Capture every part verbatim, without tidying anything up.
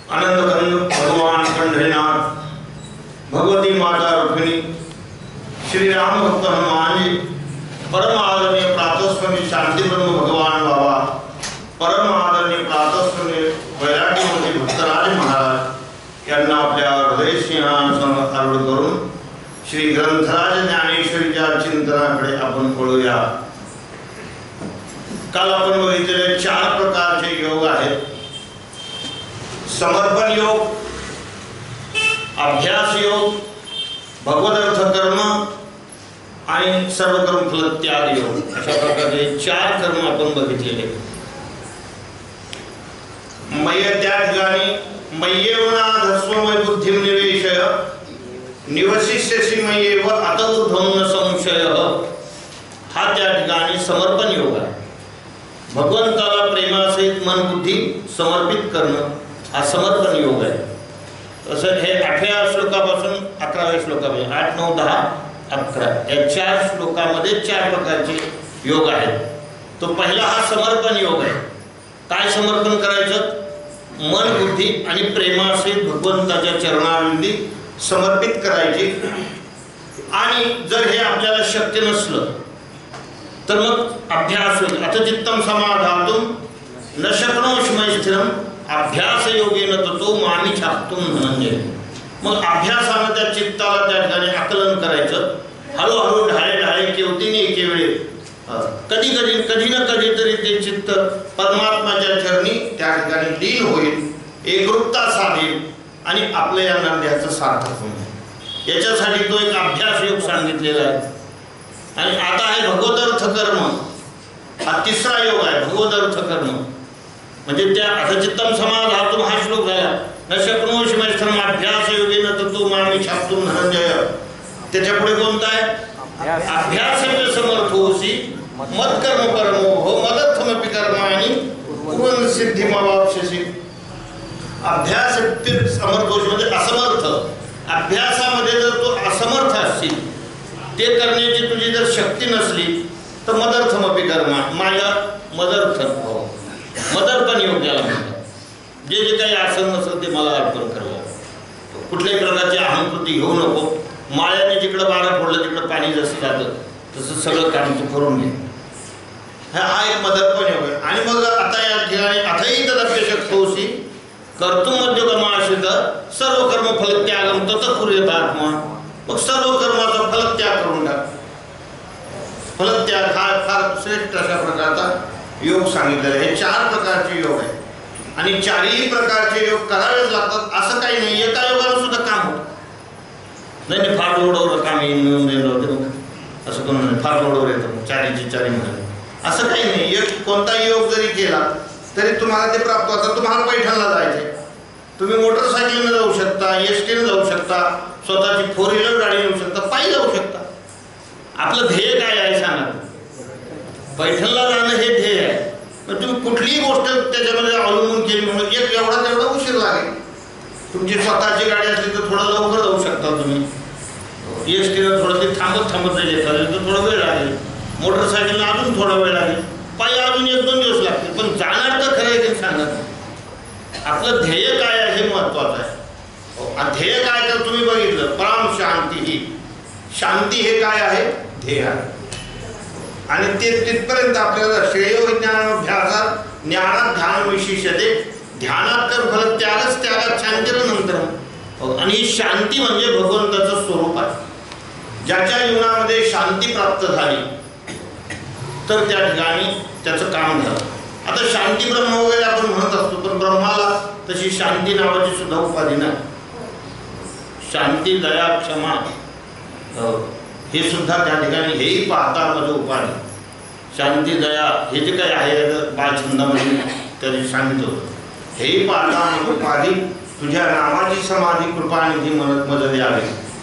आनंदकंद भगवान पंढरीनाथ, भगवती माता रुक्मिणी, श्री राम भक्त हनुमान जी, परम आदरणीय प्रातस्मरणीय शांती ब्रह्म भगवान बाबा, परम आदरणीय प्रातस्मरणीय वैराग्यमती भक्तराज महाराज यांना आपल्या हृदय सिंहासन अर्पण करून श्री ग्रंथराज ज्ञानेश्वरीच्या चिंतनाकडे आपण वळूया। काल आपण बघितलेले चार प्रकारचे योग आहेत। समर्पण योग, अभ्यास योग, भगवदर्थ कर्म आणि सर्वकर्म फल त्याग योग, अशा प्रकारचे चार कर्म आपण बघितलेले। मय्य त्या ठिकाणी मय्येवनाधस्वमय बुद्धिं निवेशय निवसिष्यसि मय्येव अतऊर्ध्वं न संशयः, हा त्या ठिकाणी समर्पण योग आहे। भगवंताला प्रेमासहित मन बुद्धी समर्पित करणं हा समर्पण योग आहे। तसं हे आठव्या श्लोकापासून अकराव्या श्लोकापर्यंत आठ नऊ दहा अकरा या चार श्लोकामध्ये चार प्रकारचे योग आहेत। तो पहिला हा समर्पण योग आहे। काय समर्पण करायचं? मन बुद्धी आणि प्रेमासहित भगवंताच्या चरणाविंदी समर्पित करायची। आणि जर हे आपल्याला शक्य नसलं तर मग अभ्यास होईल। अथ चित्तम समाधातुं न शक्नोषि मयि स्थिरम अभ्यास योगेन ततो मामी छाप्तुं धनंजय। मग अभ्यासानं त्या चित्ताला त्या ठिकाणी आकलन करायचं। हळूहळू ढाळे ढाळे केवतीने एके वेळे कधी कधी कधी ना कधीतरी ते चित्त परमात्माच्या चरणी त्या ठिकाणी लीन होईल, एकरूपता साधेल आणि आपल्या या नांद्याचं सार्थक होईल। याच्यासाठी तो एक अभ्यास योग सांगितलेला आहे। आणि आता आहे भगवदर्थ कर्म, हा तिसरा योग आहे। भगवदर्थ कर्म म्हणजे त्या अथचित्तम समाधातुं हा श्लोक झाला। न शक्नोषि मयि स्थिरम अभ्यास योगेन ततो मामी छाप्तुं धनंजय। त्याच्या पुढे कोणता आहे? अभ्यासेन समर्थोसि मत्कर्म परमो भो मदर्थमपि कर्माणि कुर्वन् सिद्धिमवाप्स्यसि। अभ्यास समर्थोसि म्हणजे असमर्थ, अभ्यासामध्ये जर तू असमर्थ असशील, ते करण्याची तुझी जर शक्ती नसली तर मदर्थमपि कर्मा माझ्या मदर्थ हो मदर्पण योग त्याला म्हणतात। जे जे काही आसन नसेल ते मला अर्पण करावं। कुठल्याही प्रकारची अहंकृती घेऊ नको। माळ्याने जिकडं बारा फोडलं तिकडं पाणी जसं जातं तसं सगळं काम तू करून घे। हा एक मदर्पण योग आहे। आणि मग आता या ठिकाणी अथई तदप्यशक्तोसि कर्तुं मद्योगमाश्रित सर्व कर्म फलत्यागम तत कुर्यात आत्मा। मग सर्व कर्माचा फलत्याग करून टाक। फलत्याग हा फार श्रेष्ठ अशा प्रकारचा योग सांगितलेला आहे। हे चार प्रकारचे योग आहेत आणि चारही प्रकारचे योग करावेच लागतात असं काही नाही। एका योगाला सुद्धा काम होतं नाही नाही फार लोडवर काम येऊन असं कोण नाही, फार लोडवर येतं चारीची चारी म्हणाले असं काही नाही। एक कोणताही योग जरी केला तरी तुम्हाला ते प्राप्त होतं। तुम्हाला पैठणला जायचे, तुम्ही मोटरसायकलीने जाऊ शकता, एस टीने जाऊ शकता, स्वतःची फोर व्हीलर गाडी येऊ शकता, पायी जाऊ शकता। आपलं ध्येय काय आहे सांगा? पैठणला जाणं हे ध्येय आहे। पण तुम्ही कुठलीही गोष्ट त्याच्यामध्ये अवलंबून केली म्हणून एक एवढा तेवढा उशीर लागेल। तुमची स्वतःची गाडी असली तर थोडं लवकर जाऊ शकता तुम्ही। एस टीनं थोडं ते थांबत थांबत नाही येत तर थोडा वेळ लागेल, मोटरसायकलला अजून थोडा वेळ लागेल, पायी अजून एक दोन दिवस लागतील। पण जाणार तर खरं आहे ते सांगत। आपलं ध्येय काय आहे हे महत्वाचं आहे। ध्येय काय तर तुम्ही बघितलं, परम शांती ही शांती हे काय आहे? ध्येय आहे। आणि ते तिथपर्यंत आपल्याला श्रेय विज्ञानाभ्यासात ज्ञानात ध्यान विशिष्यते ध्यानात तर फल त्यागच त्यागात शांतीनंतर। आणि ही शांती म्हणजे भगवंताचं स्वरूप आहे। ज्याच्या जीवनामध्ये शांती प्राप्त झाली तर त्या ठिकाणी त्याचं काम झालं। आता शांती ब्रह्म वगैरे आपण म्हणत असतो, पण ब्रह्माला तशी शांती नावाची सुद्धा उपाधी नाही। शांती दया क्षमा हे सुद्धा त्या ठिकाणी हेही पाहता माझं उपाधी। शांती दया हे जे काही आहे बालछंदामध्ये त्यांनी सांगितलं होतं, हेही पाहता माझं उपाधी तुझ्या नामाची समाधी कृपानिधी म्हणत मदत यावी।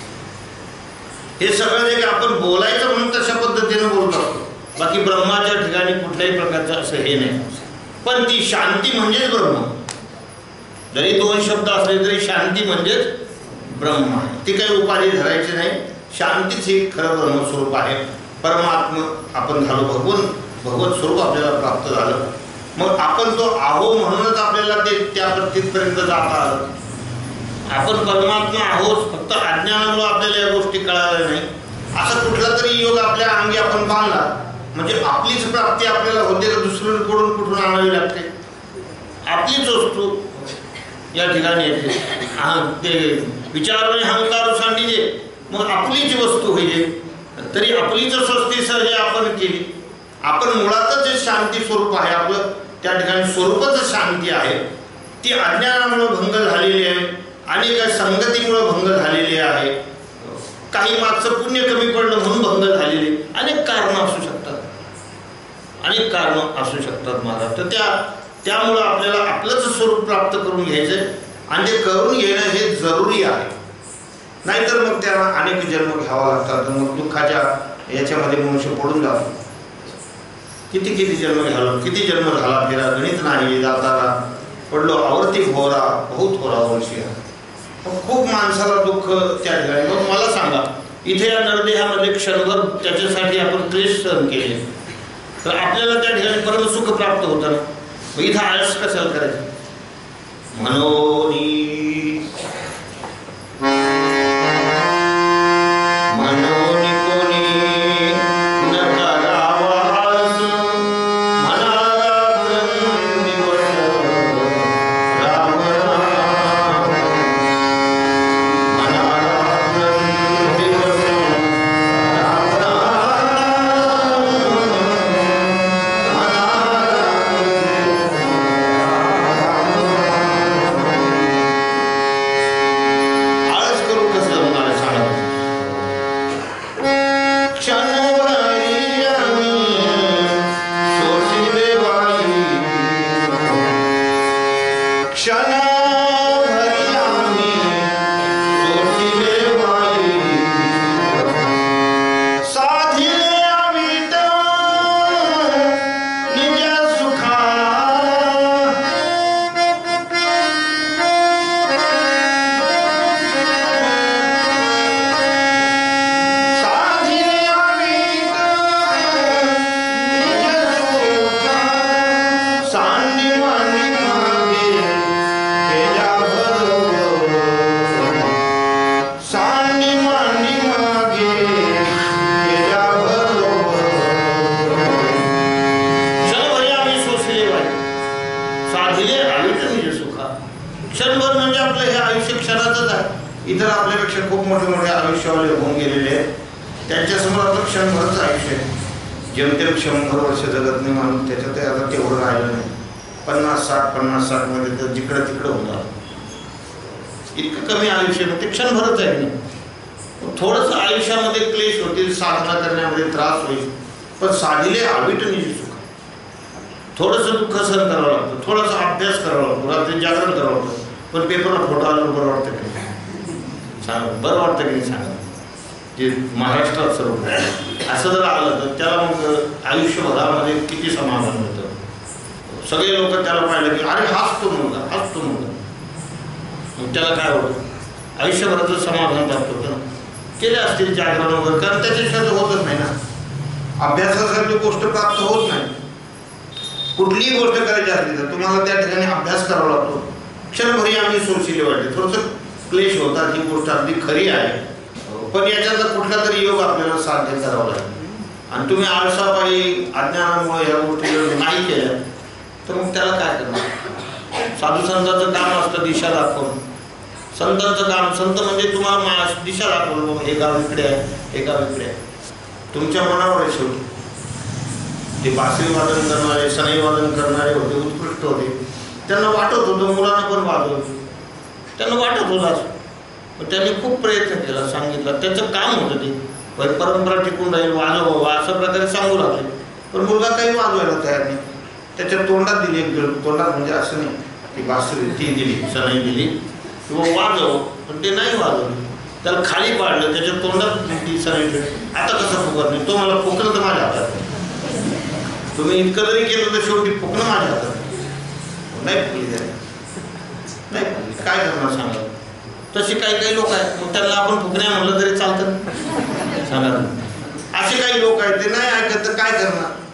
हे सगळं जे आपण बोलायचं म्हणून तशा पद्धतीने बोलत असतो। बाकी ब्रह्माच्या ठिकाणी कुठल्याही प्रकारचं असं हे नाही। पण ती शांती म्हणजेच ब्रह्म। जरी दोन शब्द असले तरी शांती म्हणजेच ब्रह्म आहे। ती काही उपाधी धरायची नाही। शांतीच हे खरं ब्रह्मस्वरूप आहे। परमात्मा आपण झालो, भगवंत भगवत स्वरूप आपल्याला प्राप्त झालं। मग आपण तो आहो म्हणूनच आपल्याला ते त्या तिथपर्यंत जाता आलं. आपण परमात्मा आहोत, फक्त अज्ञानामुळे आपल्याला या गोष्टी कळाल्या नाही. असा कुठला तरी योग आपल्या अंगी आपण बांधला म्हणजे आपलीच प्राप्ती आपल्याला होते का दुसरीकडून कुठून आणावी लागते? आपलीच वस्तू या ठिकाणी येते. ते विचार अहंकार सांगितले मग आपलीच वस्तू होईल. तरी आपलीच स्वस्ती सर्जे आपण केली. आपण मुळातच जे शांती स्वरूप आहे आपलं, त्या ठिकाणी स्वरूपच शांती आहे. ती अज्ञानामुळे भंग झालेली आहे आणि काही संगतीमुळे भंग झालेली आहे. काही मागचं पुण्य कमी पडलं म्हणून भंग झालेले अनेक कारणं असू शकतात. अनेक कारणं असू शकतात महाराज. तर त्या त्यामुळं आपल्याला आपलंच स्वरूप प्राप्त करून घ्यायचंय आणि ते करून घेणं हे जरुरी आहे. नाहीतर मग त्याला अनेक जन्म घ्यावा लागतात. मग दुःखाच्या याच्यामध्ये मनुष्य पडून जातो. किती किती जन्म घ्यावा, किती जन्म झाला फिरा गणित नाही जाताना पडलो आवर्ती घोरा बहुत होरा वर्षी. खूप माणसाला दुःख त्या ठिकाणी. मग मला सांगा इथे या नरदेहामध्ये क्षणभर त्याच्यासाठी आपण क्लेश सहन केले तर आपल्याला त्या ठिकाणी परम सुख प्राप्त होतं ना. मग इथं आळस कशाला करायचं? मनोनी मनोनी कोणी न करावा आळस, मनाला दिवस राम राम, मनाला दिवस राम राम, आळस करून कसं जमणार आहे सांगा. क्षणभरी आम्ही सोशिले बाई, क्षणभरी आम्ही सोशिले बाई, साधिले आम्ही निज सुखा, साधिले आम्ही निज सुखा, सांडी मांडी मागे केल्या बरोबर, सांडी मांडी मागे केल्या बरोबर, क्षणभरी आम्ही सोसले बाई, साधिले आयुष्य निज सुखा. क्षणभर म्हणजे आपलं हे आयुष्य क्षणाचंच आहे. इतर आपल्यापेक्षा खूप मोठे मोठे आयुष्यवाले होऊन गेलेले आहेत. त्यांच्यासमोर आपलं क्षणभरच आयुष्य आहे. जेमतेम शंभर वर्ष जगत नाही माणूस, त्याच्यात आता तेवढं राहिलं नाही. पन्नास साठ पन्नास साठ मध्ये तर जिकडं तिकडं होणार. इतकं कमी आयुष्य ते क्षणभरच आहे नाही. थोडंसं आयुष्यामध्ये क्लेश होतील, साधना करण्यामध्ये त्रास होईल, पण साधिले आविट निजी सुख. थोडंसं दुःख सहन करावं लागतं, थोडासा अभ्यास करावा लागतो, रात्री जागरण करावं लागतं. पण पेपरला फोटो आलो बरं वाटतं की नाही सांगा, बरं वाटतं की नाही सांगा. जे महाराष्ट्रात सर्व असं जर आलं तर त्याला मग आयुष्यभरामध्ये किती समाधान होतं. सगळे लोक त्याला पाहिलं की अरे हाच तो मुलगा, हाच तो मुलगा. मग त्याला काय होतं? आयुष्यभराचं समाधान प्राप्त होतं ना. केले असतील जागरण वगैरे, कारण त्याच्याशिवाय होतच नाही ना. अभ्यासासारखी गोष्ट प्राप्त होत नाही. कुठलीही गोष्ट करायची असली तर तुम्हाला त्या ठिकाणी अभ्यास करावा लागतो. क्षणभरी आम्ही सोशिले वाटते, थोडंसं क्लेश होतात, ही गोष्ट अगदी खरी आहे. पण याच्याचा कुठला तरी योग आपल्याला साध्य करावा लागेल. आणि तुम्ही आळसापायी अज्ञानामुळे या गोष्टी नाही केल्या तर मग त्याला काय करणार? साधू संतांचं काम असतं दिशा दाखवून. संतांचं काम, संत म्हणजे तुम्हाला दिशा दाखवलं, हे गाव इकडे आहे, हे गाव इकडे आहे. तुमच्या मनावर आहे शेवटी. ते बासरी वादन करणारे, सनई वादन करणारे होते, उत्कृष्ट होते. त्यांना वाटत होतं, मुलांना पण वाजवलं, त्यांना वाटत होतं असं. पण त्यांनी खूप प्रयत्न केला, सांगितलं, त्याचं काम होतं ते. परंपरा टिकून राहील, वाजवा असं प्रकारे सांगू लागले. पण मुलगा काही वाजवायला तयार नाही. त्याच्या तोंडात दिली एक, तोंडात म्हणजे असं नाही, ती बासरी ती दिली, सनई दिली किंवा वाजव, पण ते नाही वाजवलं. त्याला खाली पाडलं, त्याच्या तोंडात ती सनई ठेवली. आता कसं फुकत नाही? तो मला फुकलं तर माझ्या हातात. तुम्ही इतकं जरी केलं तर शेवटी फुकणं माझ्या हातात नाही. फुकली त्याने नाही फुकली, काय करणार सांगा. तसे काही काही लोक आहेत, मग त्यांना आपण फुकण्या म्हणलं तरी चालतं सांगा. असे काही लोक आहेत ते नाही ऐकत तर काय करणार.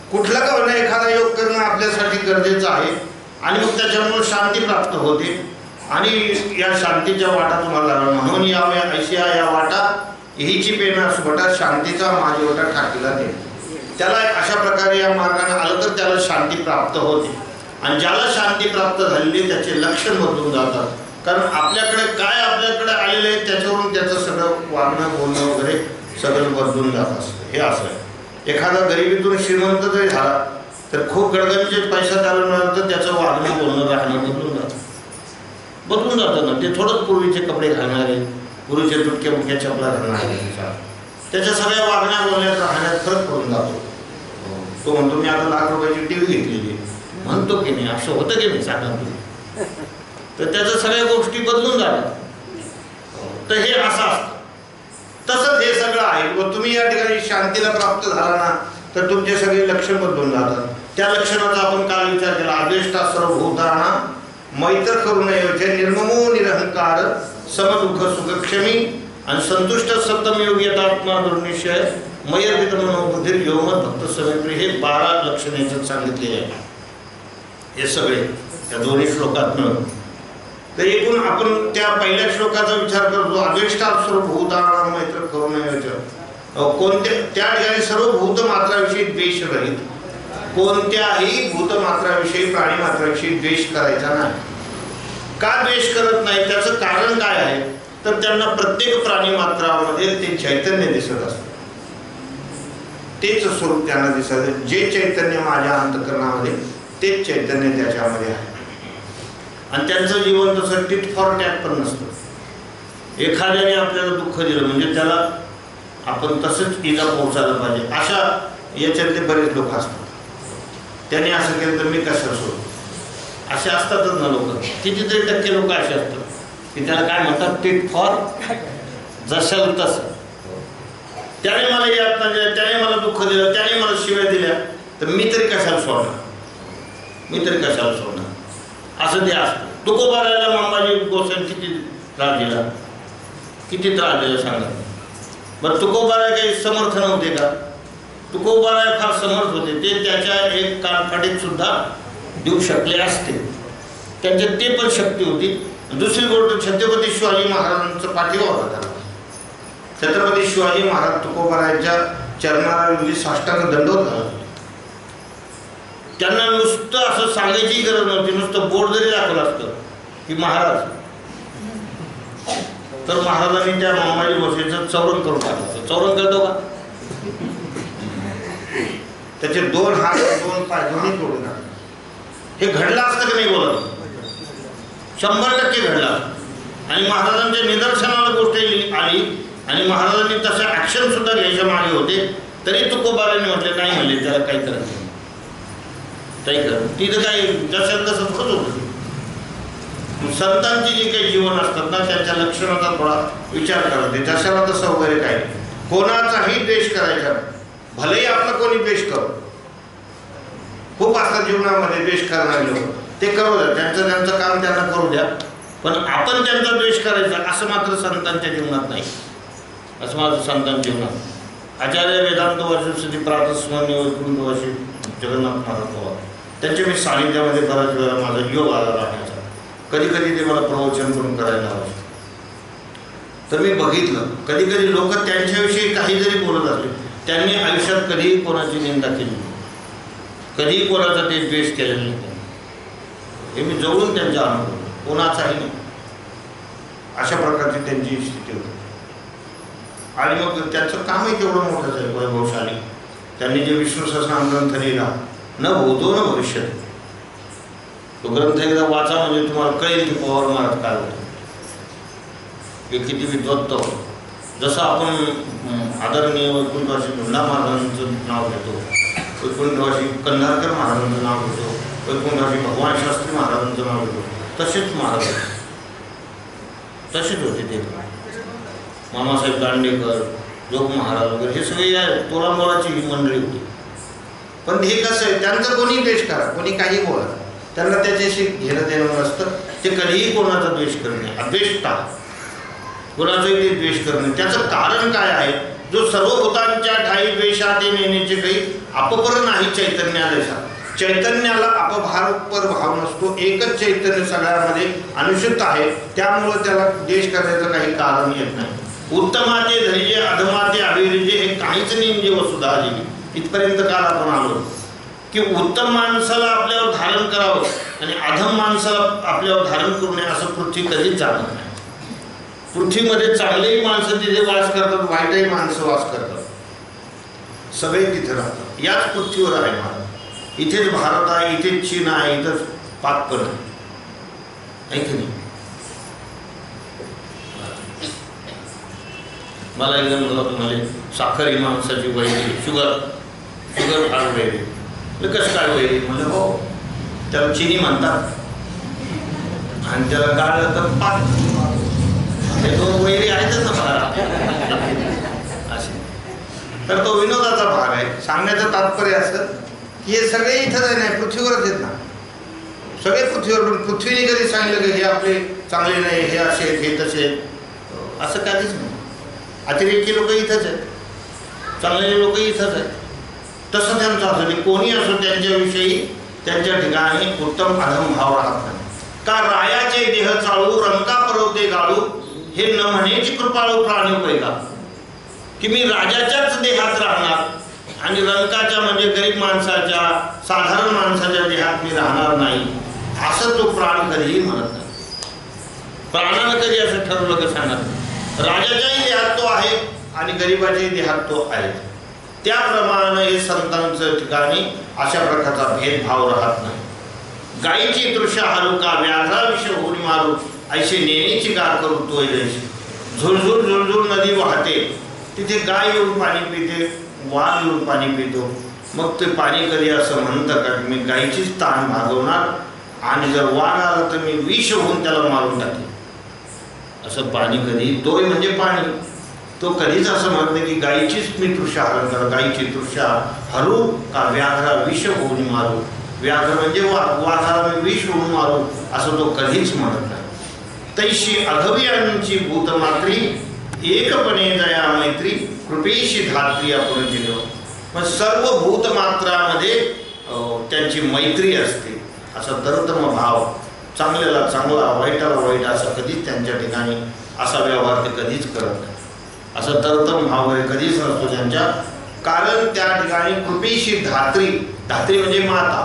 कुठला का होईना एखादा योग करणं आपल्यासाठी गरजेचं आहे आणि मग त्याच्यामुळे शांती प्राप्त होते आणि या शांतीच्या वाटा तुम्हाला म्हणून याव्या ऐशिया या वाटा हीची पेना सुबटा शांतीचा माझी वाटा ठाकीला दे. त्याला अशा प्रकारे या मार्गाने आलं तर त्याला शांती प्राप्त होते आणि ज्याला शांती प्राप्त झालेली त्याचे लक्षण बदलून जातात. कारण आपल्याकडे काय आपल्याकडे आलेलं आहे त्याच्यावरून त्याचं सगळं वागणं बोलणं वगैरे सगळं बदलून जात असतं. हे असं आहे. एखादा गरिबीतून श्रीमंत जरी झाला तर खूप गडगडीचे पैसा त्याला मिळाला तर त्याचं वागणं बोलणं राहणं बदलून जातं बदलून जातं ना. ते थोडंच पूर्वीचे कपडे घालणारे पूर्वीचे तुटक्या मुटक्या चपला घालणारे त्याच्या सगळ्या वागण्या बोलण्यात राहण्यात फरक पडून जातो. तो म्हणतो मी आता लाख रुपयाची टी व्ही घेतलेली म्हणतो की नाही असं होतं की नाही सांगा तुम्ही तर त्याच्या सगळ्या गोष्टी बदलून जातात. तर हे असं असतं. तसंच हे सगळं आहे. व तुम्ही या ठिकाणी शांतीला प्राप्त झाला ना तर तुमचे सगळे लक्षण बदलून जातात. त्या लक्षणाचा आपण काल विचार केला. आदेष्टा सर्वभूताना मैत्र करून निर्ममो निरहंकार समदुःख सुखक्षमी आणि संतुष्ट सप्तम योग यथात्मा दुर्निश्चय मयर्पित मनोबुद्धी योमत भक्त समेप्रिय हे बारा लक्षण याच्यात सांगितलेले आहे. हे सगळे त्या दोन्ही श्लोकात मिळून तर एकूण आपण त्या पहिल्या श्लोकाचा विचार करतो. आदेष्टा सर्वभूताना मैत्र करून कोणत्या त्या ठिकाणी सर्व भूतमात्राविषयी द्वेष रहित कोणत्याही भूतमात्राविषयी प्राणी मात्राविषयी द्वेष करायचा नाही. का द्वेष करत नाही त्याचं कारण काय आहे तर त्यांना प्रत्येक प्राणी मात्रामध्ये ते चैतन्य दिसत असतं. तेच स्वरूप त्यांना दिसत. जे चैतन्य माझ्या अंतःकरणामध्ये तेच चैतन्य त्याच्यामध्ये आहे आणि त्यांचं जीवन तसं टिट फॉर टॅट पण नसतं. एखाद्याने आपल्याला दुःख दिलं म्हणजे त्याला आपण तसंच इजा पोहोचायला पाहिजे अशा याच्यातले बरेच लोक असतात. त्याने असं केलं तर मी कशाला सोडू असे असतातच ना लोक. कितीतरी टक्के लोक असे असतात की त्याला काय म्हणतात टिट फॉर जशाल तसं. त्याने मला यातना दिल्या त्याने मला दुःख दिलं त्याने मला शिव्या दिल्या तर मी तरी कशाला सोडणार मी तरी कशाला सोडणार असं ते असतं. तुकोबारायला अंबाजी गोसावी किती त्रास दिला किती त्रास दिला सांगा बरं. तुकोबाराय काही समर्थ नव्हते का? तुकोबाराय फार समर्थ होते. ते त्याच्या एक कानफाटीत सुद्धा देऊ शकले असते. त्यांच्यात ते पण शक्ती होती. दुसरी गोष्ट छत्रपती शिवाजी महाराजांचा पाठिंबा होता त्याला. छत्रपती शिवाजी महाराज तुकोबारायच्या चरणाला साष्टांग दंडवत घालत. त्यांना नुसतं असं सांगायची गरज नव्हती. नुसतं बोर्ड जरी दाखवलं असतं की महाराज तर महाराजांनी त्या अंबाजी गोसावीचं चौरंग करून टाकलं. चौरंग करतो का? त्याचे दोन हात दोन पाय दोन्ही तोडून टाकले. हे घडलं असतं की नाही बोलत? शंभर टक्के घडला. आणि महाराजांच्या निदर्शनाला गोष्ट आली आणि महाराजांनी तसं ॲक्शन सुद्धा घ्यायच्या मागे होते तरी तुकोबाराने म्हटले नाही म्हणले त्याला काही करत नाही काही करत. तिथं काही जसं तसं थोडंच होतं. संतांची जी काही जीवन असतात ना त्यांच्या लक्षणाचा थोडा विचार करते. जशाला तसं वगैरे काही कोणाचाही द्वेष करायचा नाही. भलेही आपला कोणी द्वेष करो. खूप असतात जीवनामध्ये द्वेष करणारे लोक. ते करू द्या त्यांचं त्यांचं काम त्यांना करू द्या पण आपण त्यांचा द्वेष करायचा असं मात्र संतांच्या जीवनात नाही. असं माझं संतांच्या जीवनात आचार्य वेदांत वर्षी प्रातस्मरणीय वैकुंठवासी जगन्नाथ महाराज बाबा त्यांच्या मी सानिध्यामध्ये बऱ्याच वेळा माझा योग आला राहण्याचा. कधी कधी ते मला प्रवचन करून करायला हवं तर मी बघितलं कधी कधी लोक त्यांच्याविषयी काही जरी बोलत असले त्यांनी आयुष्यात कधीही कोणाची निंदा केली कधीही कोणाचा ते द्वेष केलेला नाही. हे मी जवळून त्यांचा अनुभव कोणाचाही नाही. अशा प्रकारची त्यांची स्थिती होती. आणि मग त्यांचं कामही तेवढं मोठंच आहे वैभवशाली. त्यांनी जे विष्णू सहस्रनाम ग्रंथ लिहिला न भूतो न भविष्यत तो ग्रंथ एकदा वाचा म्हणजे तुम्हाला कळेल की पवार महाराज काय होतं हे किती विद्वत्त होतं. जसं आपण आदरणीय वैकुंठवासी धोंडा महाराजांचं नाव घेतो वैकुंठवासी कंधारकर महाराजांचं नाव घेतो वैकुंठवासी भगवान शास्त्री महाराजांचं नाव घेतो तसेच महाराज तसेच होते ते. मामासाहेब दांडेकर लोक महाराज वगैरे हे सगळे या तोरामोराची ही मंडळी होती. पण हे कसं आहे त्यांचं कोणी द्वेष करा कोणी काही बोला त्यांना त्याच्याशी घेणं देणं नसतं. ते कधीही कोणाचा द्वेष करणे अद्वेष टाक कोणाचाही ते द्वेष करणे. त्याचं कारण काय आहे? जो सर्वभूतांच्या ठाई द्वेषाते नेण्याचे काही अपपर नाही चैतन्याला. चैतन्याला अपभार भाव नसतो. एकच चैतन्य सगळ्यामध्ये अनुषित आहे. त्यामुळे त्याला द्वेष करण्याचं काही कारण येत नाही. उत्तमाचे धैर्य अधमाचे अभिरिजे हे काहीच निंजे वसुधा दिली. इथपर्यंत काल आपण आलो की उत्तम माणसाला आपल्यावर धारण करावं आणि अधम माणसाला आपल्यावर धारण करू नये असं पृथ्वी कधीच जाणत नाही. पृथ्वीमध्ये चांगलेही माणसं तिथे वास करतात, वाईटही माणसं वास करतात, सगळे तिथे राहतात. याच पृथ्वीवर आहे भारत. इथेच भारत आहे, इथेच चीन आहे, इथंच पाक पण आहे की नाही. मला एकदम तुम्हाला साखर ही माणसाची वैरी, शुगर शुगर फार वैरी. कसं काय वैरी म्हणजे हो त्याला चिनी म्हणतात आणि त्याला गाळलं तर पाक. हे दोन वैरी आहेतच ना फार असे. तर तो विनोदाचा भाग आहे. सांगण्याचं तात्पर्य असं की हे सगळे इथंच आहे, नाही पृथ्वीवरच आहेत ना, सगळे पृथ्वीवर. पण पृथ्वीने कधी सांगितलं की हे आपले चांगले नाही, हे असे हे तसे, असं काहीच नाही. अतिरेकी लोक इथंच आहेत, चांगलेले लोक इथंच आहेत. तसं त्यांचं असं कोणी असो त्यांच्याविषयी त्यांच्या ठिकाणी उत्तम अधम भाव राहत नाही. का रायाचे देह चाळू रंका परवते गाळू हे न म्हणेची कृपाळू प्राणी पैका. की मी राजाच्याच देहात राहणार आणि रंकाच्या म्हणजे गरीब माणसाच्या साधारण माणसाच्या देहात मी राहणार नाही असं तो प्राण कधीही म्हणत नाही. प्राणानं कधी असं ठरवलं का सांगणार. राजाच्याही देहात तो आहे आणि गरीबाच्याही देहात तो आहे. त्याप्रमाणे हे संतांच्या ठिकाणी अशा प्रकारचा भेदभाव राहत नाही. गायीची तृषा हारू का व्याघ्रा विष होऊन मारू ऐशी नेणीची गार करू तो जैशी. झुळझुळ झुळझुळ नदी वाहते, तिथे गाय येऊन पाणी पिते, वाघ येऊन पाणी पितो. मग ते पाणी कधी असं म्हणतं का मी गायीचीच ताण भागवणार आणि जर वाघ आला तर मी विष होऊन त्याला मारून टाकेन. असं पाणी कधी तोय म्हणजे पाणी तो कधीच असं म्हणत नाही की गायीचीच मी तृषा हरण करा. गायीची तृषा हरू का व्याघ्रा विष होऊन मारू. व्याघ्र म्हणजे वाघ, वाघाला मी विष होऊन मारू असं तो कधीच म्हणत नाही. तैशी अघव्यांची भूतमात्री एकपणे दया मैत्री कृपेशी धात्री आपण दिलं. मग सर्व भूतमात्रामध्ये त्यांची मैत्री असते. असा दरतम भाव, चांगल्याला चांगला वाईटाला वाईट असा कधीच त्यांच्या ठिकाणी असा व्यवहार ते कधीच करत नाही. असा तरतम भाव आहे कधीच नसतो त्यांच्या. कारण त्या ठिकाणी कृपेशी धात्री, धात्री म्हणजे माता,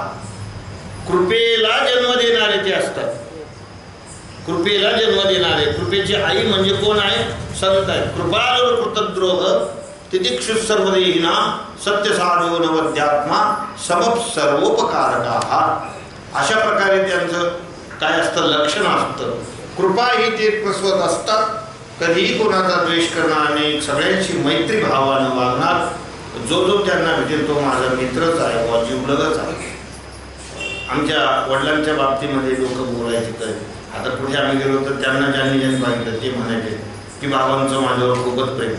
कृपेला जन्म देणारे ते असतात. कृपेला जन्म देणारे, कृपेची आई म्हणजे कोण आहे? संत आहे. कृपालु कृतद्रोह तितिक्षु सर्वदेहिना सत्य साधो नवद्यात्मा समप सर्वोपकारका. अशा प्रकारे त्यांचं काय असतं लक्षण असतं. कृपा ही ते प्रस्वत असतात. कधीही कोणाचा द्वेष करणार नाही, सगळ्यांची मैत्री भावानं वागणार. जो जो त्यांना भेटेल तो माझा मित्रच आहे व जीवलगच आहे. आमच्या वडिलांच्या बाबतीमध्ये लोक बोलायचे तर आता पुढे आम्ही गेलो तर त्यांना ज्यांनी ज्यांनी पाहिलं ते म्हणायचे की बाबांचं माझ्यावर खूपच प्रेम.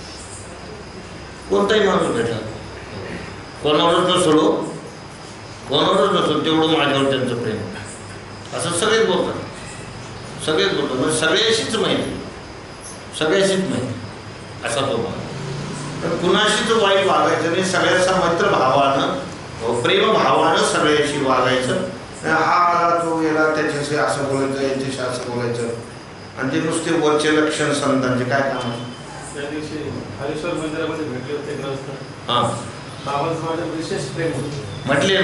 कोणताही माणूस भेटला कोणावरच नसलो कोणावरच नसलो तेवढं माझ्यावर त्यांचं प्रेम असं सगळेच बोलतात. सगळेच बोलतात म्हणजे सगळ्याशीच माहिती, सगळ्याशीच माहिती असा तो भाव. तर कुणाशीच वाईट वागायचं नाही. सगळ्याचा मैत्र भावानं प्रेमभावानं सगळ्याशी वागायचं. हा आला तो गेला त्याच्याशी असं बोलायचं, याच्याशी असं बोलायचं. आणि ते नुसते वरचे लक्षण संतांचे काय काम आहे. त्या दिवशी हरेश्वर मंदिरामध्ये भेटले होते ग्रस्त. हां बाबांचं माझं विशेष प्रेम होतं म्हटले.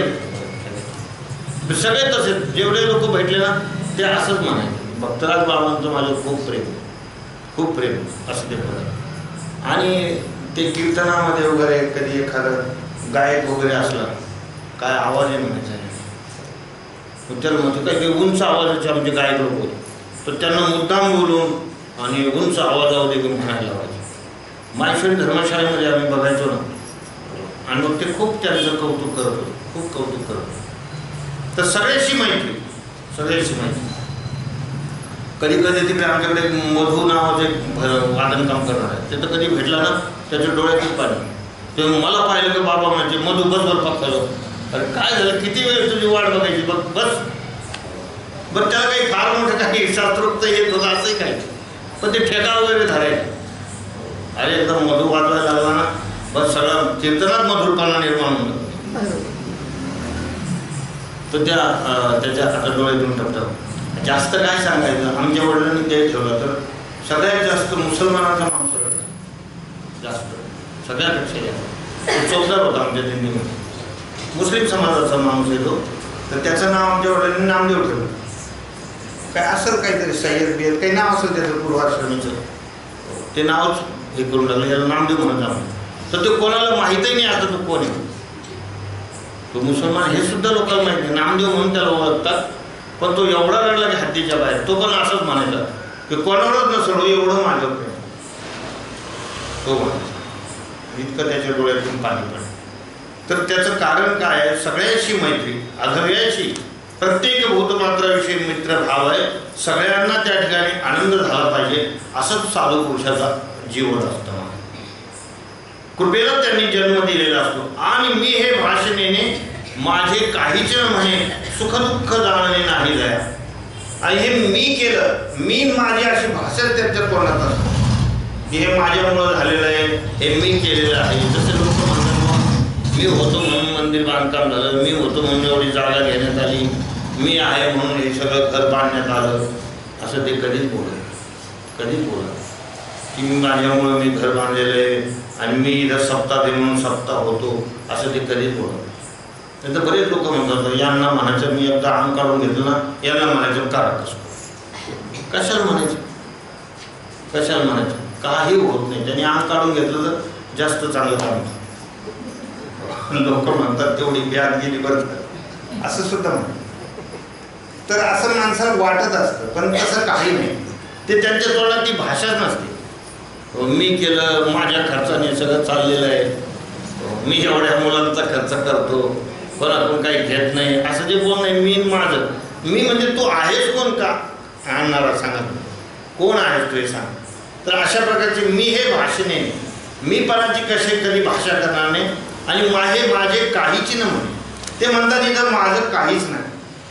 सगळे तसे जेवढे लोक भेटले ना ते असंच म्हणायचे भक्तराज बाबांचं माझं खूप प्रेम, खूप प्रेम असं ते बोलत. आणि ते कीर्तनामध्ये वगैरे कधी एखादं गायक वगैरे असला काय आवाज आहे म्हणायचा त्याला म्हणतो काय काही उंच आवाजाचे आमचे गायक लोक होते तर त्यांना मुद्दाम बोलून आणि उंच आवाजावर देखील म्हणायला लावायचे. मायफेड धर्मशाळेमध्ये आम्ही बघायचो ना आणि मग ते खूप त्यांचं कौतुक करत होतं, खूप कौतुक करत होतं. तर सगळ्याशी माहिती, सगळ्याशी माहिती. कधी कधी तिकडे आमच्याकडे मधू नावाचे वादन काम करणार आहे ते तर कधी भेटला ना त्याच्या डोळ्यातच पाणी. ते मला पाहिलं की बाबा म्हणजे मधू बस बर पक्का. अरे काय झालं किती वेळ तुझी वाट बघायची बघ बस. बरं त्याला काही फार मोठं काही शास्त्रोक्त येत होतं असंही काही पण ते ठेका वगैरे धरायचे. अरे एकदम मधू वाजवायला लागला ना बस सगळं कीर्तनात मधुरपणा निर्माण होतं. तर त्या त्याच्या आता डोळ्यातून टपटप. जास्त काय सांगायचं, आमच्या वडिलांनी ते ठेवलं तर सगळ्यात जास्त मुसलमानाचा माणूस जास्त, सगळ्यापेक्षा जास्त चौदार होता आमच्या दिंडीमध्ये. मुस्लिम समाजाचा माणूस येतो तर त्याचं नाव आमच्या वडिलांनी नामदेव ठेवलं. काय असेल काहीतरी सय्यद बियद काही नाव असेल त्याचं पूर्वाश्रमीचं, ते नावच हे करून टाकलं, याला नामदेव म्हणत आम्ही. तर तो कोणाला माहीतही नाही आता तो कोण आहे, तो मुसलमान हे सुद्धा लोकांना माहिती नाही. नामदेव म्हणून त्याला ओळखतात, पण तो एवढा रडला की हद्दीच्या बाहेर. तो पण असंच म्हणायचा की कोणावरच नसलो एवढं माझं प्रेम, तो म्हणायचा. इतकं त्याच्या डोळ्यातून पाणी पडलं. तर त्याचं कारण काय आहे, सगळ्यांशी मैत्री, अघव्याची, प्रत्येक भूतमात्राविषयी मित्रभाव आहे. सगळ्यांना त्या ठिकाणी आनंद झाला पाहिजे असंच साधू पुरुषाचा जीवन असतं. कृपेला त्यांनी जन्म दिलेला असतो. आणि मी हे भाषणेने माझे काहीच म्हणे सुखदुःख जाणणे नाही जाया. आणि हे मी केलं, मी माझी अशी भाषा त्यांच्या तोंडात असतो की हे माझ्यामुळं झालेलं आहे, हे मी केलेलं आहे. जसे लोक म्हणतात मी होतो म्हणून मंदिर बांधकाम झालं, मी होतो म्हणून एवढी जागा घेण्यात आली, मी आहे म्हणून हे सगळं घर बांधण्यात आलं, असं ते कधीच बोलत कधीच बोलत की मी माझ्यामुळं मी घर बांधलेलं आहे आणि मी इथं सप्ताह दे म्हणून सप्ताह होतो, असं ते कधीच बोलत. नाही तर बरेच लोक म्हणतात यांना म्हणायचं मी एकदा अंग काढून घेतलं ना, यांना म्हणायचं कारक असतो. कशाला म्हणायचं, कशाला म्हणायचं, काही होत नाही. त्यांनी अंग काढून घेतलं तर जास्त चांगलं काम होतं. लोक म्हणतात तेवढी ब्याद गेली बरं, असं सुद्धा म्हणतात. तर असं माणसाला वाटत असतं, पण तसं काही नाही. ते त्यांच्या तोंडात ती भाषाच नसते. मी केलं, माझ्या खर्चाने सगळं चाललेलं आहे, मी एवढ्या मुलांचा खर्च करतो, पण आपण काही घेत नाही, असं जे बोल नाही. मी माझं मी म्हणजे तू आहेस कोण का आणणारा, सांगा कोण आहेस तू हे सांग. तर अशा प्रकारचे मी हे भाषणे, मी पणाची कशी कधी भाषा करणार नाही. आणि माझे माझे काहीच न म्हणे. ते म्हणतात इथं माझं काहीच नाही.